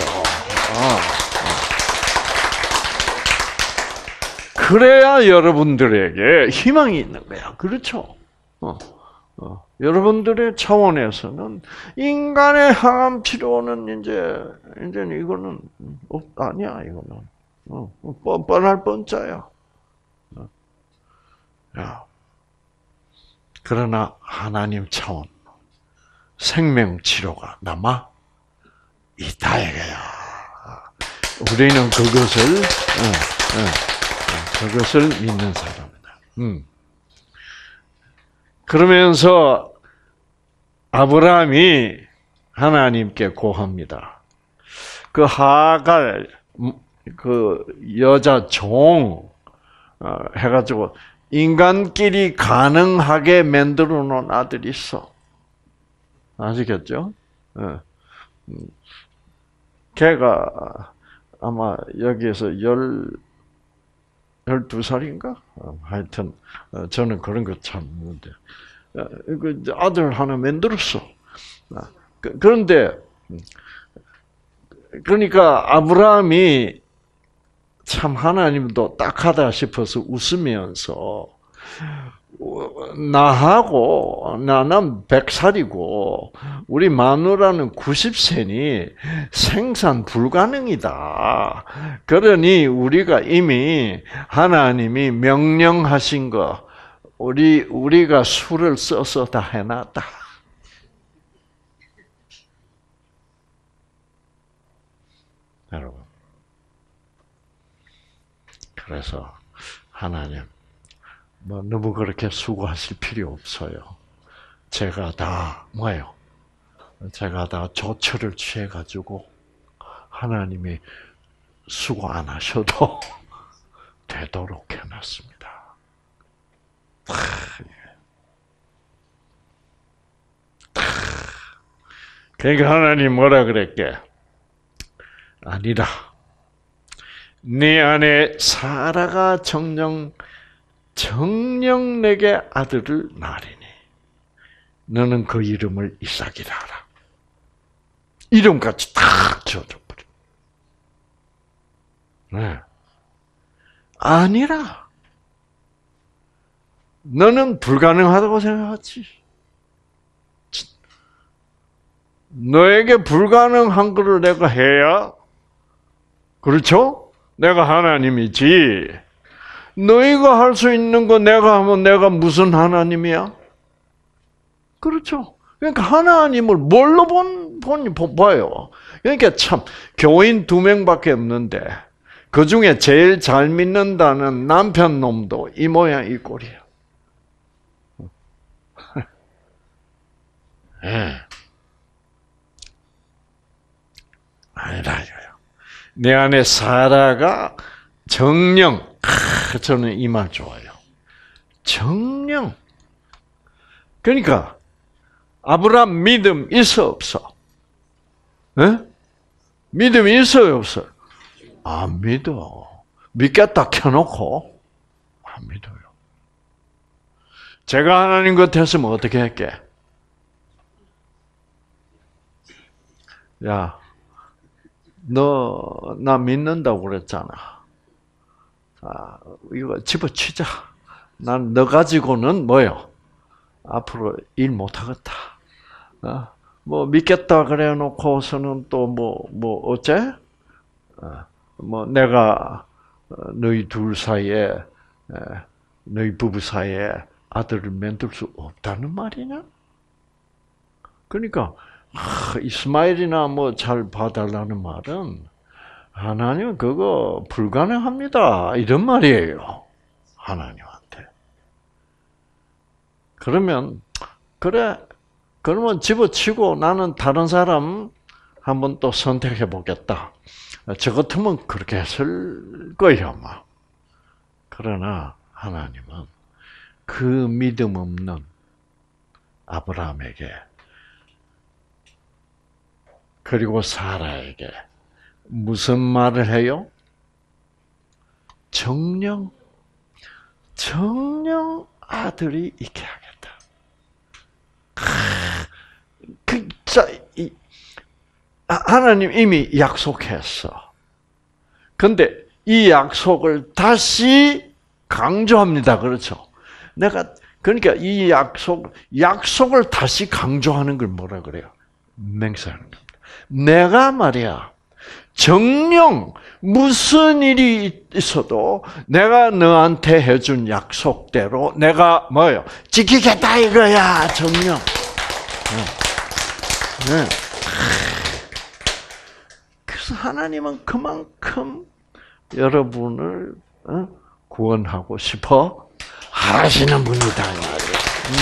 그래야 여러분들에게 희망이 있는 거야. 그렇죠? 여러분들의 차원에서는 인간의 항암 치료는 이제 이거는 아니야. 이거는 뻔할 뻔짜야. 그러나 하나님 차원 생명 치료가 남아 있다 이거야. 우리는 그것을 믿는 사람이다. 그러면서 아브라함이 하나님께 고합니다. 그 하갈 그 여자 종 해가지고 인간끼리 가능하게 만들어 놓은 아들이 있어. 아시겠죠? 걔가 아마 여기에서 12살인가? 하여튼 저는 그런 거 참 없는데 그 아들 하나 만들었어. 그런데 그러니까 아브라함이 참 하나님도 딱하다 싶어서 웃으면서 나는 100살이고 우리 마누라는 90세니 생산 불가능이다. 그러니 우리가 이미 하나님이 명령하신 거 우리가 수를 써서 다 해놨다. 여러분. 그래서 하나님 너무 그렇게 수고하실 필요 없어요. 제가 다 뭐예요? 제가 다 조처를 취해 가지고 하나님이 수고 안 하셔도 되도록 해놨습니다. 그러니까 하나님 뭐라 그랬게? 아니다. 네 아내 사라가 정녕 내게 아들을 낳으리니 너는 그 이름을 이삭이라 하라. 이름같이 딱 지어줘 버려. 네. 아니라 너는 불가능하다고 생각하지. 너에게 불가능한 것을 내가 해야, 그렇죠? 내가 하나님이지. 너희가 할 수 있는 거 내가 하면 내가 무슨 하나님이야? 그렇죠. 그러니까 하나님을 뭘로 봐요? 그러니까 참 교인 2명밖에 없는데 그 중에 제일 잘 믿는다는 남편 놈도 이 모양 이 꼴이야. 네. 아니라 이거요. 내 안에 사라가 정령. 저는 이 말 좋아요. 정령. 그러니까 아브라함 믿음 있어 없어? 네? 믿음 있어요 없어요? 안 믿어. 믿겠다 켜놓고 안 믿어요. 제가 하나님 같았으면 어떻게 할게? 야, 너 나 믿는다고 그랬잖아. 이거 집어치자. 난 너 가지고는 뭐요? 앞으로 일 못하겠다. 뭐 믿겠다 그래 놓고서는 또 뭐 어째? 뭐 내가 너희 둘 사이에 너희 부부 사이에 아들을 만들 수 없다는 말이냐? 그러니까 이스마엘이나 뭐 잘 봐달라는 말은 하나님 그거 불가능합니다. 이런 말이에요. 하나님한테. 그러면 그래. 그러면 집어치고 나는 다른 사람 한번 또 선택해 보겠다. 저 같으면 그렇게 했을 거예요, 아마. 그러나 하나님은 그 믿음 없는 아브라함에게 그리고 사라에게 무슨 말을 해요? 정령 아들이 있게 하겠다. 하나님 이미 약속했어. 근데 이 약속을 다시 강조합니다. 그렇죠? 그러니까 이 약속을 다시 강조하는 걸 뭐라 그래요? 맹세하는 겁니다. 내가 말이야, 정녕 무슨 일이 있어도 내가 너한테 해준 약속대로 내가 뭐요? 지키겠다 이거야, 정녕. 네. 그래서 하나님은 그만큼 여러분을 구원하고 싶어 하시는 분이다 말이에요.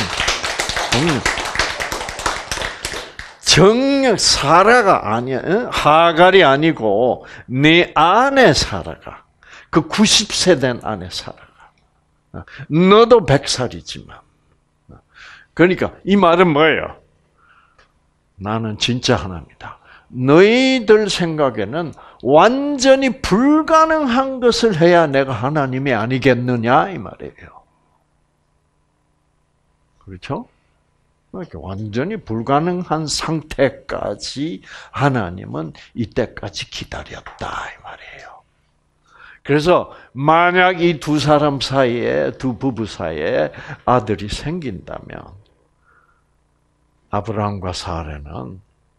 정녕 사라가 아니야, 하갈이 아니고 네 아내 사라가, 그 90세 된 아내 사라가, 너도 100살이지만, 그러니까 이 말은 뭐예요? 나는 진짜 하나님이다. 너희들 생각에는 완전히 불가능한 것을 해야 내가 하나님이 아니겠느냐 이 말이에요. 그렇죠? 이렇게 완전히 불가능한 상태까지 하나님은 이때까지 기다렸다 이 말이에요. 그래서 만약 이 두 사람 사이에, 두 부부 사이에 아들이 생긴다면 아브라함과 사라는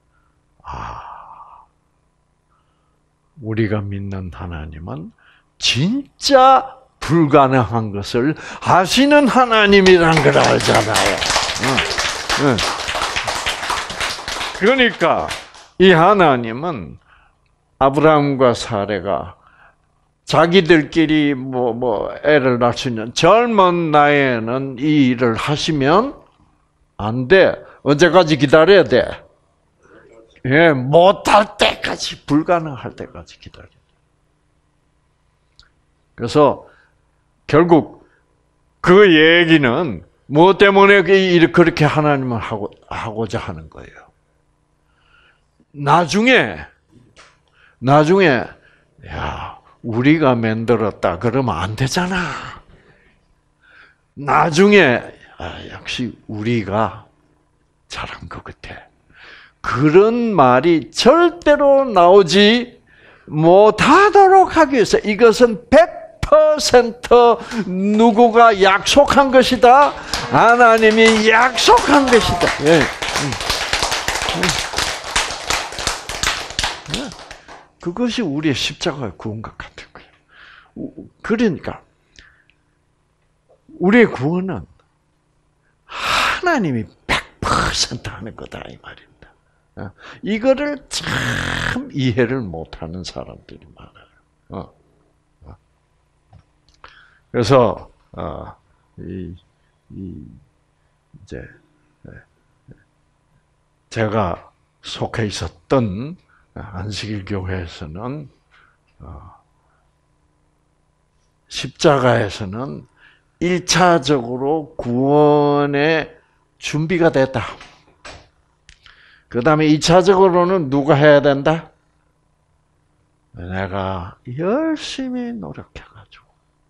우리가 믿는 하나님은 진짜 불가능한 것을 하시는 하나님이란 걸 알잖아요. 그러니까 이 하나님은 아브라함과 사라가 자기들끼리 애를 낳을 수 있는 젊은 나이에는 이 일을 하시면 안 돼. 언제까지 기다려야 돼? 예, 못할 때까지, 불가능할 때까지 기다려. 그래서 결국 그 얘기는 무엇 때문에 그렇게 하나님을 하고자 하는 거예요. 나중에 야, 우리가 만들었다 그러면 안 되잖아. 나중에 역시 우리가 잘한 것 같아. 그런 말이 절대로 나오지 못하도록 하기 위해서 이것은 100% 누구가 약속한 것이다. 하나님이 약속한 것이다. 예. 그것이 우리의 십자가의 구원과 같은 거예요. 그러니까 우리의 구원은 하나님이 100% 하는 거다 이 말입니다. 이거를 참 이해를 못하는 사람들이 많아요. 그래서 이제 제가 속해 있었던 안식일 교회에서는 십자가에서는 1차적으로 구원의 준비가 됐다. 그 다음에 2차적으로는 누가 해야 된다? 내가 열심히 노력해가지고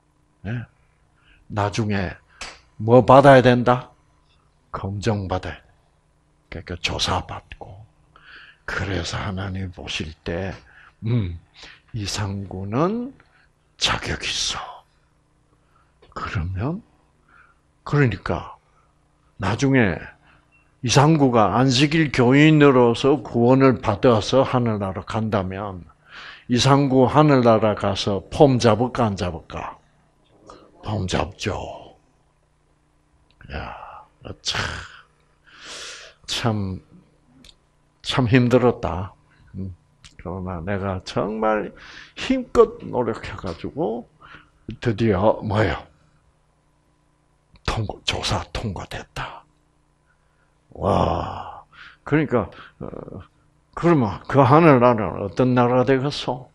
나중에 뭐 받아야 된다? 검정받아야 돼. 그러니까 조사받고. 그래서 하나님 보실 때 이상구는 자격 있어. 그러니까 나중에 이상구가 안식일 교인으로서 구원을 받아서 하늘나라 간다면 이상구 하늘나라 가서 폼 잡을까 안 잡을까? 폼 잡죠. 야, 참 힘들었다. 그러나 내가 정말 힘껏 노력해가지고 드디어 뭐예요? 조사 통과됐다. 와, 그러니까 그러면 그 하늘나라는 어떤 나라가 되겠어?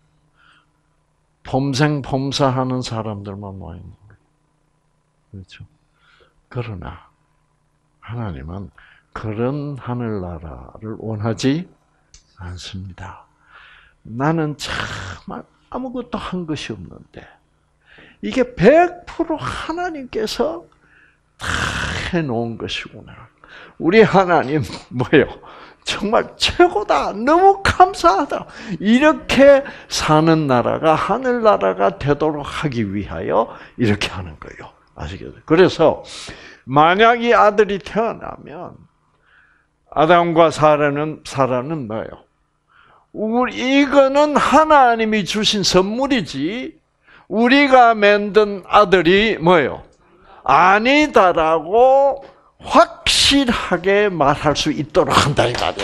폼생폼사하는 사람들만 모여 있는 거예요. 그렇죠? 그러나 하나님은 그런 하늘나라를 원하지 않습니다. 나는 정말 아무것도 한 것이 없는데 이게 100% 하나님께서 다 해놓은 것이구나. 우리 하나님 뭐예요? 정말 최고다. 너무 감사하다. 이렇게 사는 나라가 하늘나라가 되도록 하기 위하여 이렇게 하는 거예요. 아시겠어요? 그래서 만약 이 아들이 태어나면 아담과 사라는 뭐예요? 이거는 하나님이 주신 선물이지 우리가 만든 아들이 뭐예요? 아니다라고 확실하게 말할 수 있도록 한다 이 말이야.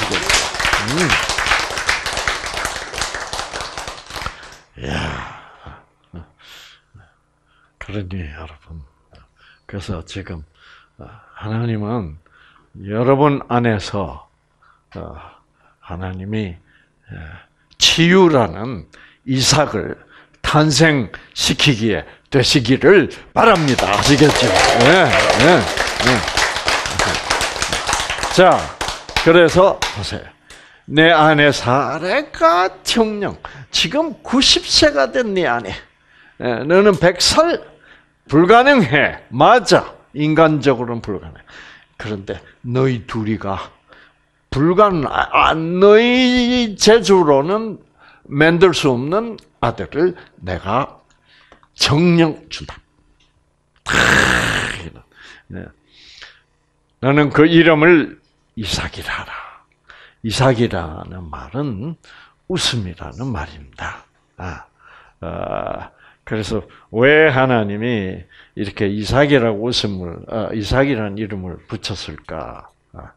야, 그러니 여러분, 그래서 지금 하나님은 여러분 안에서 하나님이 치유라는 이삭을 탄생시키기에 되시기를 바랍니다. 아시겠죠? 네. 자, 그래서 보세요. 내 아내 사라가 정령. 지금 90세가 된 네 아내. 너는 100살 불가능해. 맞아. 인간적으로는 불가능해. 그런데 너희 둘이가 너희 재주로는 만들 수 없는 아들을 내가 정령 준다. 너는 그 이름을 이삭이라 하라. 이삭이라는 말은 웃음이라는 말입니다. 그래서 왜 하나님이 이렇게 이삭이라고 이삭이라는 이름을 붙였을까?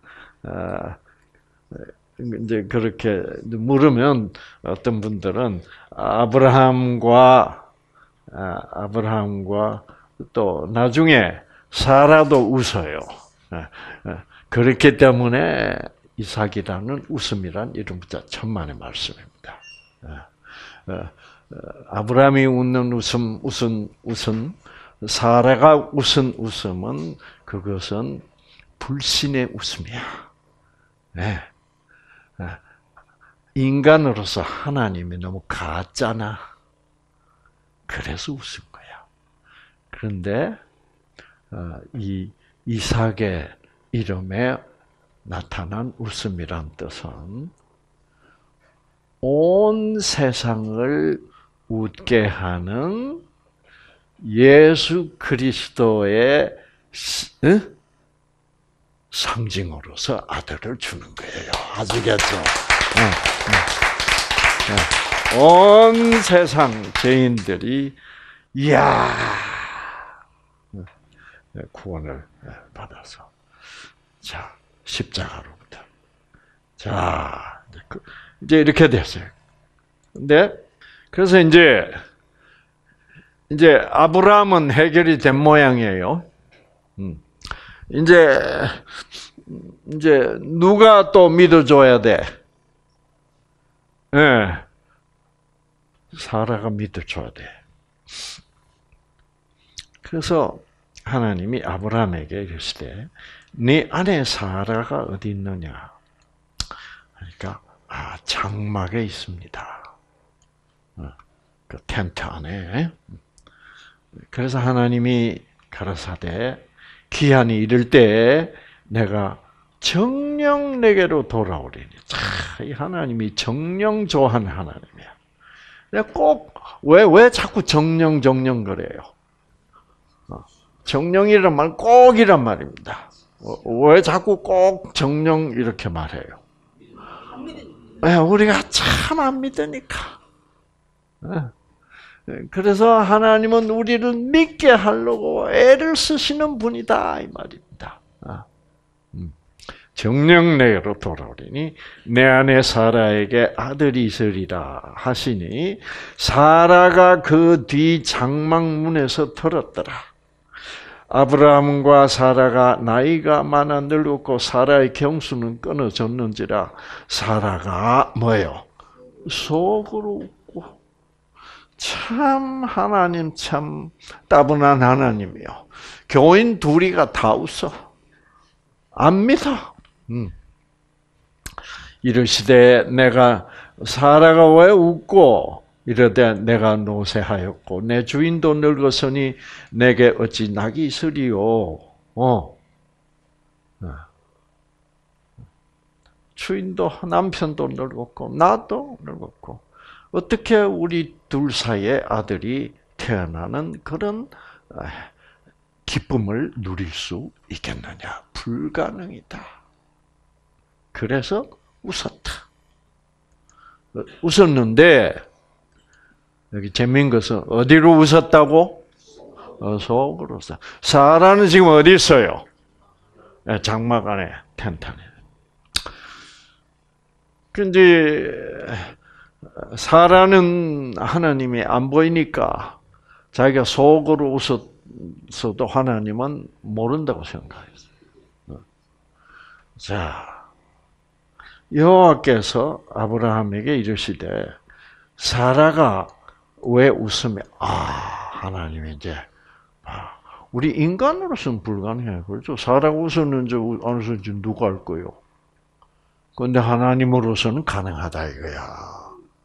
이제 그렇게 물으면 어떤 분들은 아브라함과 또 나중에 사라도 웃어요. 그렇기 때문에 이삭이라는 웃음이란 이름 붙자 천만의 말씀입니다. 아브라함이 웃는 웃음, 사라가 웃은 웃음은 그것은 불신의 웃음이야. 네. 인간으로서 하나님이 너무 가짜나. 그래서 웃은 거야. 그런데 이 이삭의 이름에 나타난 웃음이란 뜻은 온 세상을 웃게 하는 예수 그리스도의 상징으로서 아들을 주는 거예요. 아시겠죠? 온 세상 죄인들이 이야 구원을 받아서 자 십자가로부터 자 이제 이렇게 됐어요. 근데 그래서 이제 아브라함은 해결이 된 모양이에요. 이제 누가 또 믿어줘야 돼? 네. 사라가 믿어줘야 돼. 그래서 하나님이 아브라함에게 이르시되 네 아내 사라가 어디 있느냐? 그러니까 장막에 있습니다. 그 텐트 안에. 그래서 하나님이 가라사대 기한이 이를 때 내가 정녕 내게로 돌아오리니. 이 하나님이 정녕 좋아하는 하나님이야. 내가 꼭 왜 자꾸 정녕 그래요? 정령이란 말 꼭이란 말입니다. 왜 자꾸 꼭 정령 이렇게 말해요? 우리가 참 안 믿으니까. 그래서 하나님은 우리를 믿게 하려고 애를 쓰시는 분이다 이 말입니다. 정령내로 돌아오리니 내 아내 사라에게 아들이 있으리라 하시니 사라가 그 뒤 장막문에서 들었더라. 아브라함과 사라가 나이가 많아 늙었고 사라의 경수는 끊어졌는지라 사라가 뭐예요? 속으로 웃고. 참 하나님 참 따분한 하나님이요. 교인 둘이가 다 웃어. 안 믿어. 이르시되 내가 사라가 왜 웃고 이르되 내가 노쇠하였고 내 주인도 늙었으니 내게 어찌 낙이 있으리요. 주인도 남편도 늙었고 나도 늙었고 어떻게 우리 둘 사이에 아들이 태어나는 그런 기쁨을 누릴 수 있겠느냐? 불가능이다. 그래서 웃었다. 웃었는데 여기 재미있는 것은 어디로 웃었다고? 속으로 웃었다. 사라는 지금 어디 있어요? 장막 안에, 텐트 안에. 근데 사라는 하나님이 안 보이니까 자기가 속으로 웃었어도 하나님은 모른다고 생각했어요. 자, 여호와께서 아브라함에게 이르시되 사라가 왜 웃으며 하나님이 이제 우리 인간으로서는 불가능해요. 그렇죠? 사라가 웃었는지 안 웃었는지 누가 알 거예요? 그런데 하나님으로서는 가능하다 이거야.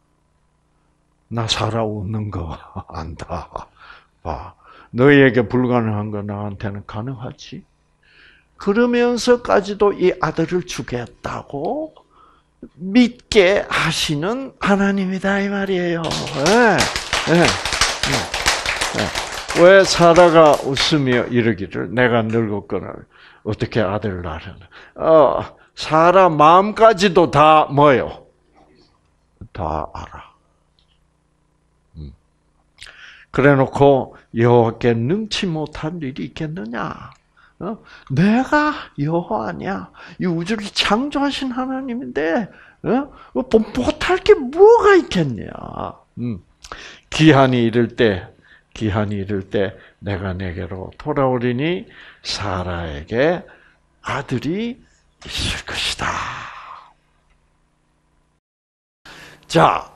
나 살아 웃는 거 안다. 봐. 너희에게 불가능한 거 나한테는 가능하지. 그러면서까지도 이 아들을 주겠다고 믿게 하시는 하나님이다 이 말이에요. 네. 네. 네. 왜 사라가 웃으며 이르기를 내가 늙었거늘 어떻게 아들을 낳으려나. 사라 마음까지도 다 뭐예요? 다 알아. 그래놓고 여호와께 능치 못한 일이 있겠느냐? 내가 여호와냐? 이 우주를 창조하신 하나님인데 못할 게 뭐가 있겠냐? 기한이 이를 때 내가 내게로 돌아오리니 사라에게 아들이 있을 것이다. 자,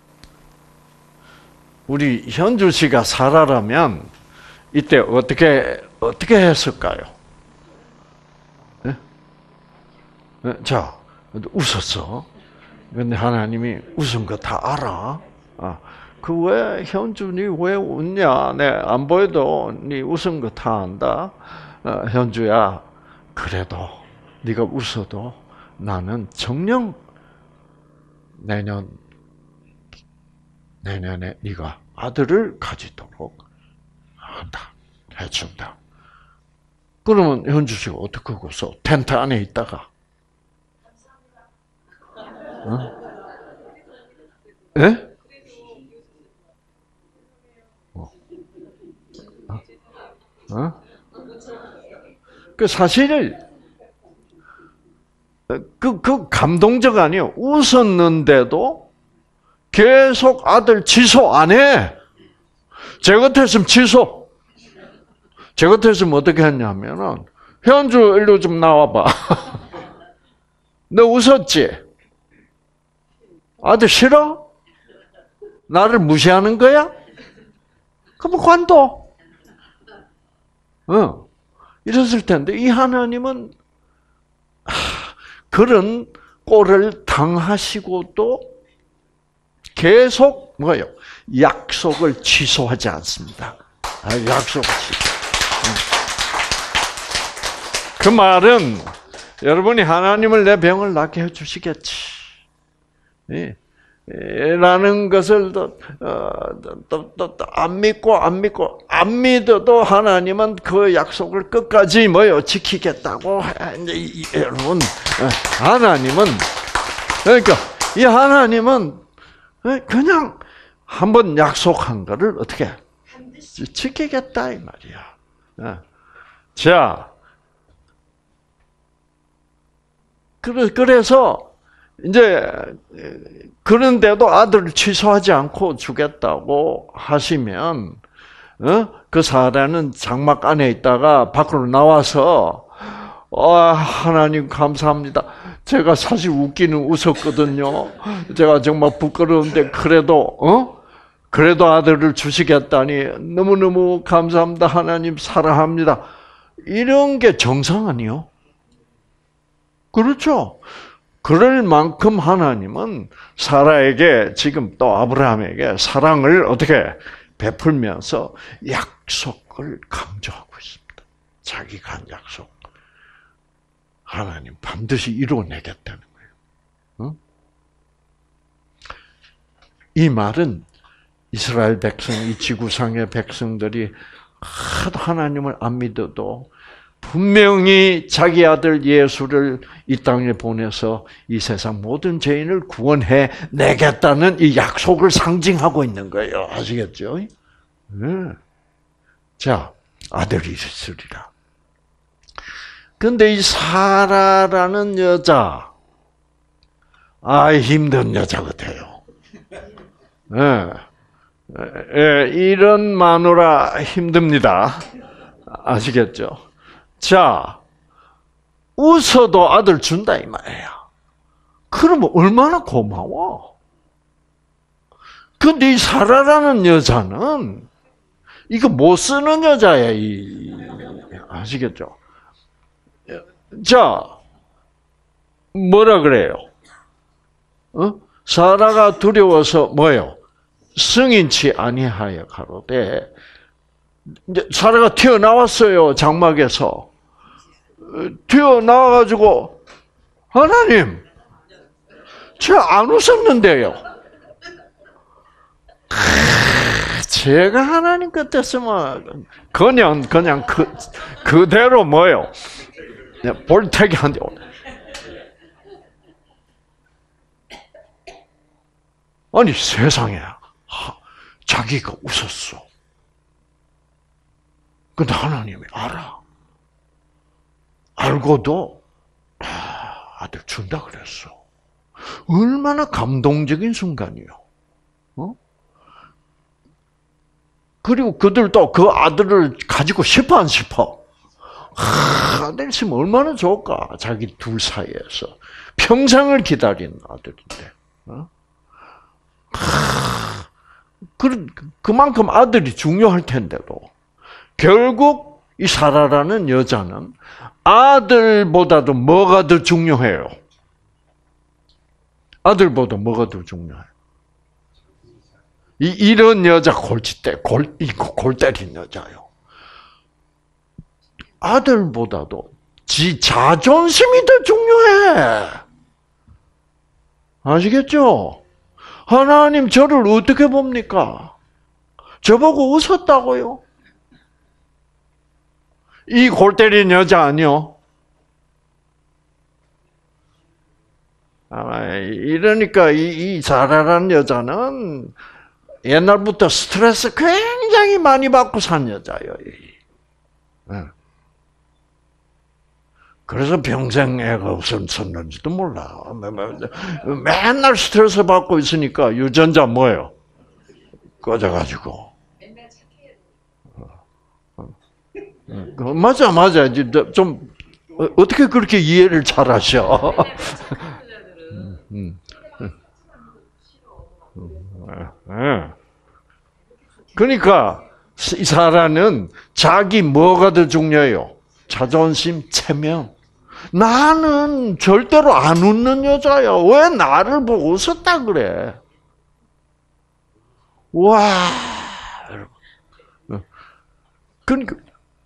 우리 현주 씨가 사라라면 이때 어떻게 했을까요? 네? 자, 웃었어. 근데 하나님이 웃은 거 다 알아. 그 왜 현준이 왜 웃냐? 내 안 보여도 네 웃은 거 다 안다. 현주야, 그래도 네가 웃어도 나는 정녕 내년에 네가 아들을 가지도록 한다. 해준다. 그러면 현주 씨가 어떻게 웃어? 텐트 안에 있다가. 예? 그 사실 그 감동적 아니에요. 웃었는데도 계속 아들 취소 안 해. 제 같았으면 취소. 제 같았으면 어떻게 했냐면은 현주 일로 좀 나와봐. 너 웃었지? 아들 싫어? 나를 무시하는 거야? 그럼 관둬. 이랬을 텐데 이 하나님은 그런 꼴을 당하시고도 계속 뭐예요? 약속을 취소하지 않습니다. 약속을 취소. 그 말은 여러분이 하나님을 내 병을 낫게 해주시겠지. 라는 것을 안 믿어도 하나님은 그 약속을 끝까지 뭐요? 지키겠다고. 여러분, 하나님은, 그러니까 이 하나님은 그냥 한번 약속한 거를 어떻게 지키겠다 이 말이야. 자, 그래서 이제 그런데도 아들을 취소하지 않고 주겠다고 하시면 그 사라는 장막 안에 있다가 밖으로 나와서 하나님 감사합니다. 제가 사실 웃기는 웃었거든요. 제가 정말 부끄러운데 그래도 아들을 주시겠다니 너무너무 감사합니다. 하나님 사랑합니다. 이런 게 정상 아니요? 그렇죠? 그럴 만큼 하나님은 사라에게 지금 또 아브라함에게 사랑을 어떻게 베풀면서 약속을 강조하고 있습니다. 자기가 한 약속. 하나님 반드시 이루어내겠다는 거예요. 이 말은 이스라엘 백성, 이 지구상의 백성들이 하도 하나님을 안 믿어도 분명히 자기 아들 예수를 이 땅에 보내서 이 세상 모든 죄인을 구원해 내겠다는 이 약속을 상징하고 있는 거예요. 아시겠죠? 네. 자, 아들이 있으리라. 근데 이 사라라는 여자, 힘든 여자 같아요. 네. 이런 마누라 힘듭니다. 아시겠죠? 자, 웃어도 아들 준다 이 말이에요. 그러면 얼마나 고마워. 근데 이 사라라는 여자는 이거 못 쓰는 여자야. 아시겠죠? 자, 뭐라 그래요? 사라가 두려워서 뭐예요? 승인치 아니하여 가로되, 이제 사라가 튀어나왔어요. 장막에서. 튀어나와가지고, 하나님, 제가 안 웃었는데요. 제가 하나님 같았으면 그냥 그대로 뭐요? 볼태기 한대. 아니 세상에 자기가 웃었어. 근데 하나님이 알아. 알고도 아들 준다 그랬어. 얼마나 감동적인 순간이요. 그리고 그들도 그 아들을 가지고 싶어 안 싶어? 아들 있으면 얼마나 좋을까? 자기 둘 사이에서 평생을 기다린 아들인데. 그만큼 아들이 중요할 텐데도 결국 이 사라라는 여자는 아들보다도 뭐가 더 중요해요? 아들보다 뭐가 더 중요해요? 이런 여자 골 때린 여자요. 아들보다도 지 자존심이 더 중요해. 아시겠죠? 하나님 저를 어떻게 봅니까? 저보고 웃었다고요? 이 골 때린 여자 아니요? 이러니까 이 사라라는 여자는 옛날부터 스트레스 굉장히 많이 받고 산 여자예요. 그래서 평생 애가 없었는지도 몰라. 맨날 스트레스 받고 있으니까 유전자 뭐예요? 꺼져가지고. 맞아. 좀 어떻게 그렇게 이해를 잘하셔? 그러니까 이 사람은 자기 뭐가 더 중요해요? 자존심, 체면. 나는 절대로 안 웃는 여자야. 왜 나를 보고 웃었다 그래? 와, 여러분. 그러니까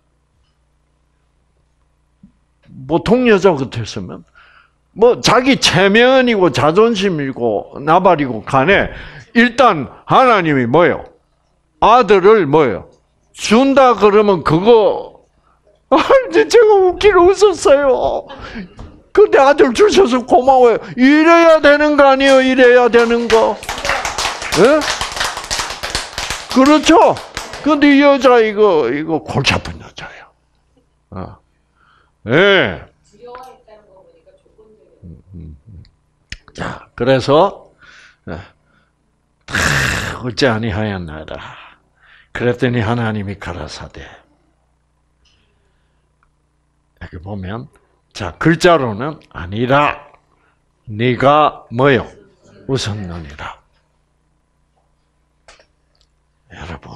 보통 여자 같았으면 뭐 자기 체면이고 자존심이고 나발이고 간에 일단 하나님이 뭐예요? 아들을 뭐예요? 준다 그러면 그거 제가 웃기러 웃었어요. 근데 아들 주셔서 고마워요. 이래야 되는 거 아니에요? 이래야 되는 거. 예? 그렇죠? 근데 이 여자 이거 골치 아픈 여자예요. 예. 자, 그래서 어찌 아니하였나이다. 그랬더니 하나님이 가라사대. 여기 보면 자 글자로는 아니라 네가 뭐요? 웃었느니라. 여러분,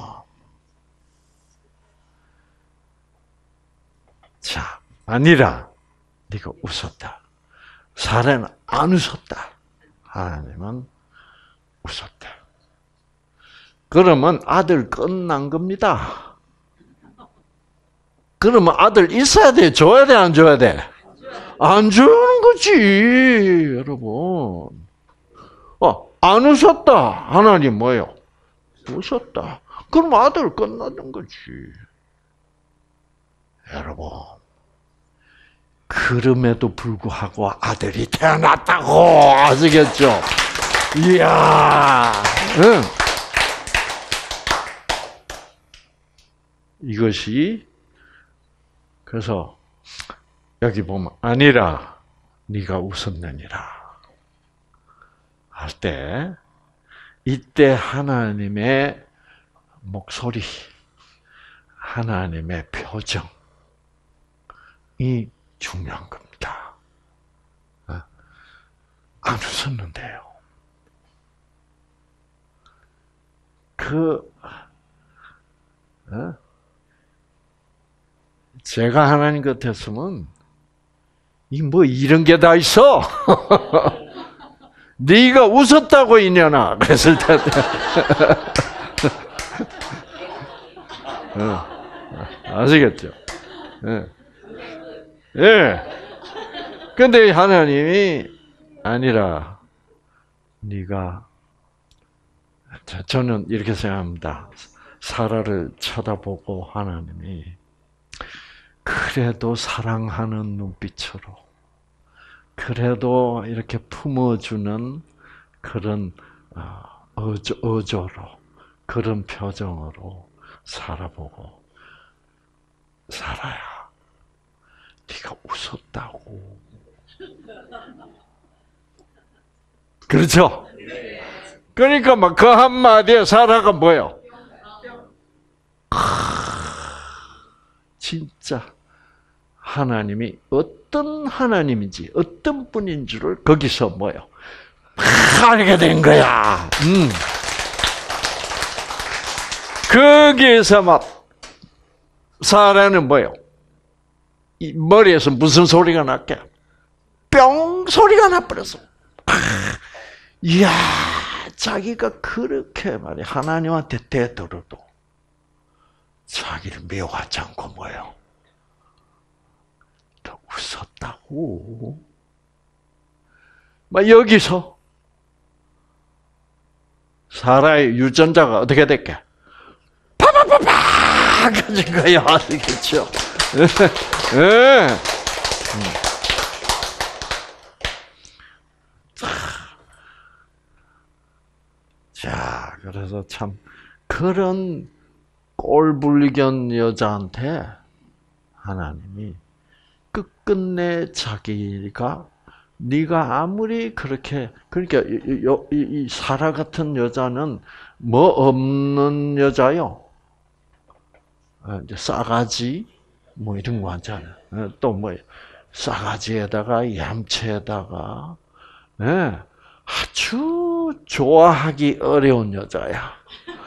자 아니라 네가 웃었다. 사례는 안 웃었다. 하나님은 웃었다. 그러면 아들 끝난 겁니다. 그러면 아들 있어야 돼? 줘야 돼? 안 줘야 돼? 안 주는 거지, 여러분. 안 웃었다. 하나님 뭐예요? 웃었다. 그럼 아들 끝나는 거지. 여러분. 그럼에도 불구하고 아들이 태어났다고 아시겠죠? 이야, 응. 이것이 그래서 여기 보면 아니라 네가 웃었느니라 할 때 이때 하나님의 목소리, 하나님의 표정이 중요한 겁니다. 안 웃었는데요. 제가 하나님 같았으면 뭐 이런 게 다 있어. 네가 웃었다고 이년아. 그랬을 때. 아시겠죠? 예. 예. 근데 하나님이 아니라 네가 저는 이렇게 생각합니다. 사라를 쳐다보고 하나님이 그래도 사랑하는 눈빛으로 그래도 이렇게 품어주는 그런 어조로 그런 표정으로 살아보고 사라야 네가 웃었다고. 그렇죠? 그러니까 막 그 한마디에 사라가 뭐예요? 진짜 하나님이 어떤 하나님인지 어떤 분인 줄을 거기서 뭐예요? 알게 된 거야. 거기에서 막 사라는 뭐예요? 이 머리에서 무슨 소리가 났게? 뿅 소리가 나버렸어. 이야, 자기가 그렇게 말이야 하나님한테 대들어도 자기를 미워하지 않고 뭐예요? 더 웃었다고. 막 여기서 사라의 유전자가 어떻게 됐게? 파파파파 가진 거야. 아시겠죠? 예. 자, 그래서 참 그런 꼴불견 여자한테 하나님이 끝끝내 자기가 네가 아무리 그렇게 그러니까 이 사라 같은 여자는 뭐 없는 여자요? 이제 싸가지 뭐 이런 거 하잖아요. 또 뭐 싸가지에다가 얌체에다가 네, 아주 좋아하기 어려운 여자야.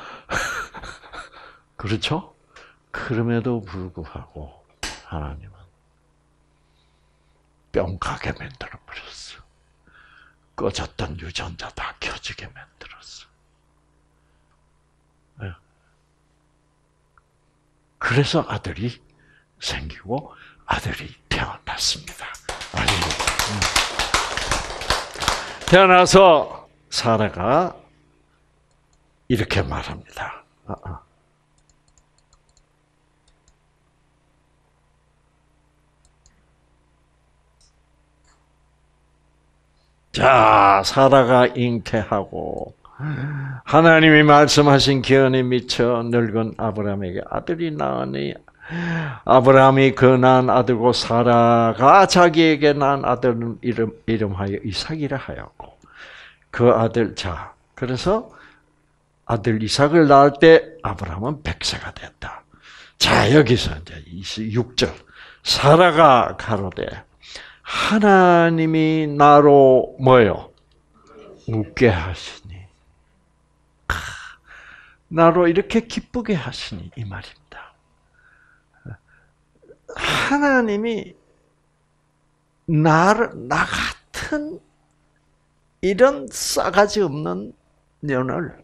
그렇죠? 그럼에도 불구하고 하나님은 뿅가게 만들어버렸어. 꺼졌던 유전자 다 켜지게 만들었어. 그래서 아들이 생기고 아들이 태어났습니다. 태어나서 사라가 이렇게 말합니다. 자, 사라가 잉태하고 하나님이 말씀하신 기언에 미쳐 늙은 아브라함에게 아들이 나으니 아브라함이 그 낳은 아들고 사라가 자기에게 낳은 아들 이름하여 이삭이라 하였고 그 아들 자 그래서 아들 이삭을 낳을 때 아브라함은 100세가 됐다. 자 여기서 이제 6절 사라가 가로되 하나님이 나로 뭐요? 웃게 하시니 나로 이렇게 기쁘게 하시니 이 말입니다. 하나님이 나 같은 이런 싸가지 없는 년을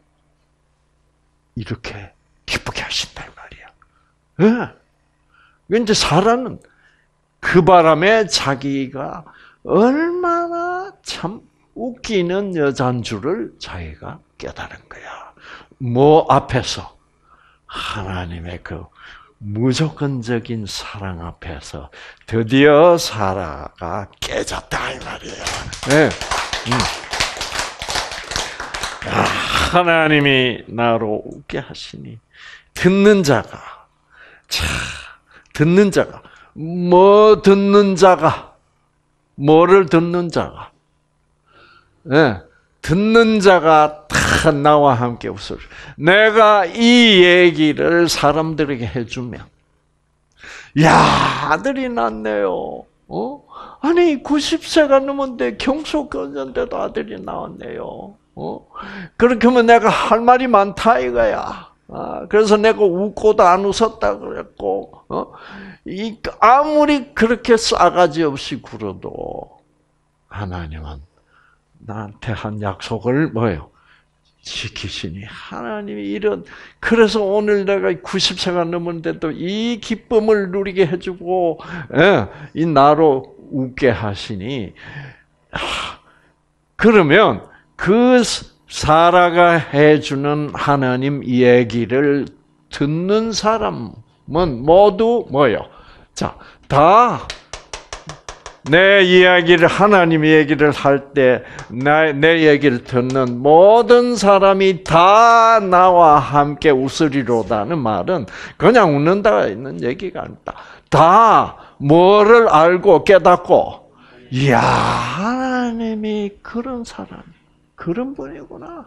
이렇게 기쁘게 하신다 이 말이야. 네. 이제 사라는 그 바람에 자기가 얼마나 참 웃기는 여자인 줄을 자기가 깨달은 거야. 뭐 앞에서? 하나님의 그 무조건적인 사랑 앞에서 드디어 사라가 깨졌다 이 말이에요. 네. 하나님이 나로 웃게 하시니 듣는 자가 뭐 듣는 자가 뭐를 듣는 자가 네. 듣는 자가 다 나와 함께 웃을. 내가 이 얘기를 사람들에게 해주면, 야 아들이 낳네요. 아니 90세가 넘었는데 경소견인데도 아들이 나왔네요. 그렇게 하면 내가 할 말이 많다 이거야. 그래서 내가 웃고도 안 웃었다 그랬고, 아무리 그렇게 싸가지 없이 굴어도 하나님은 나한테 한 약속을 뭐예요? 지키시니. 하나님이 그래서 오늘 내가 90세가 넘었는데도 이 기쁨을 누리게 해주고, 이 나로 웃게 하시니, 그러면 그 사라가 해주는 하나님 얘기를 듣는 사람은 모두 뭐예요? 자, 다 내 이야기를, 하나님 얘기를 할 때, 내 얘기를 듣는 모든 사람이 다 나와 함께 웃으리로다는 말은 그냥 웃는다가 있는 얘기가 아니다. 다 뭐를 알고 깨닫고, 이야, 하나님이 그런 사람, 그런 분이구나.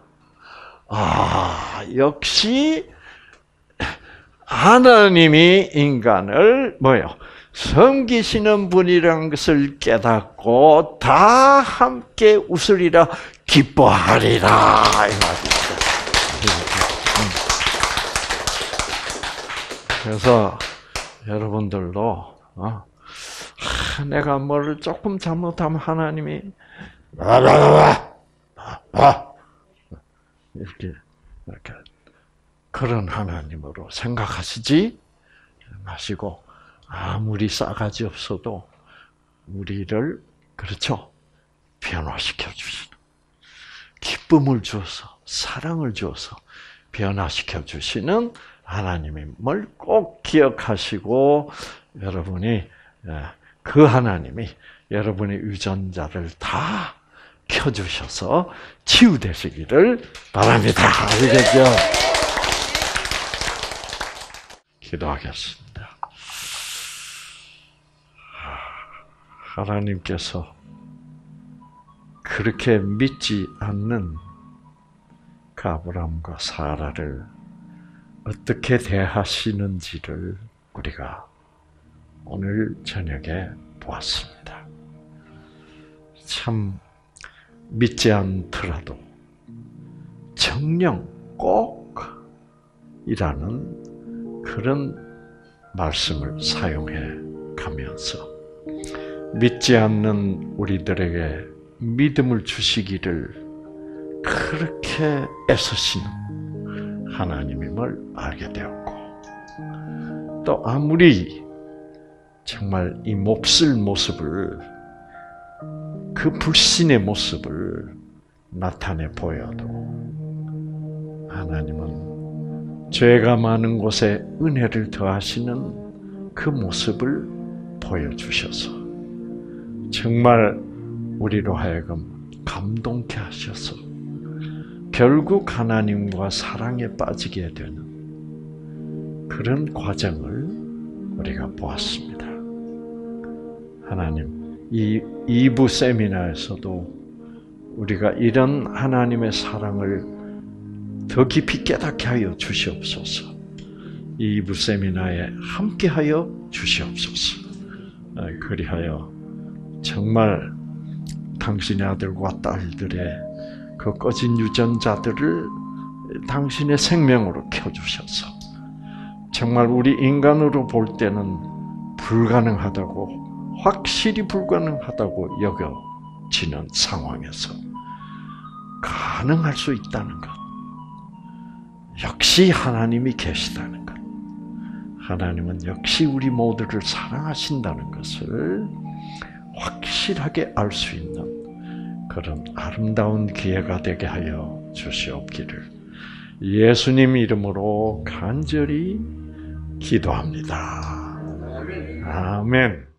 역시 하나님이 인간을 뭐요? 섬기시는 분이라는 것을 깨닫고 다 함께 웃으리라 기뻐하리라 이 말이죠. 그래서 여러분들도 내가 뭐를 조금 잘못하면 하나님이 이렇게 그런 하나님으로 생각하시지 마시고 아무리 싸가지 없어도 우리를 그렇죠 변화시켜 주시는 기쁨을 주어서 사랑을 주어서 변화시켜 주시는 하나님임을 꼭 기억하시고 여러분이 그 하나님이 여러분의 유전자를 다 켜주셔서 치유되시기를 바랍니다. 아시겠죠? 기도하겠습니다. 하나님께서 그렇게 믿지 않는 그 아브라함과 사라를 어떻게 대하시는지를 우리가 오늘 저녁에 보았습니다. 참 믿지 않더라도 정녕 꼭 이라는 그런 말씀을 사용해 가면서 믿지 않는 우리들에게 믿음을 주시기를 그렇게 애쓰시는 하나님임을 알게 되었고 또 아무리 정말 이 몹쓸 모습을 그 불신의 모습을 나타내 보여도 하나님은 죄가 많은 곳에 은혜를 더하시는 그 모습을 보여주셔서 정말 우리로 하여금 감동케 하셔서 결국 하나님과 사랑에 빠지게 되는 그런 과정을 우리가 보았습니다. 하나님, 이 2부 세미나에서도 우리가 이런 하나님의 사랑을 더 깊이 깨닫게 하여 주시옵소서. 이 2부 세미나에 함께하여 주시옵소서. 그리하여 정말 당신의 아들과 딸들의 그 꺼진 유전자들을 당신의 생명으로 켜주셔서 정말 우리 인간으로 볼 때는 불가능하다고 확실히 불가능하다고 여겨지는 상황에서 가능할 수 있다는 것. 역시 하나님이 계시다는 것. 하나님은 역시 우리 모두를 사랑하신다는 것을 확실하게 알 수 있는 그런 아름다운 기회가 되게 하여 주시옵기를 예수님 이름으로 간절히 기도합니다. 아멘.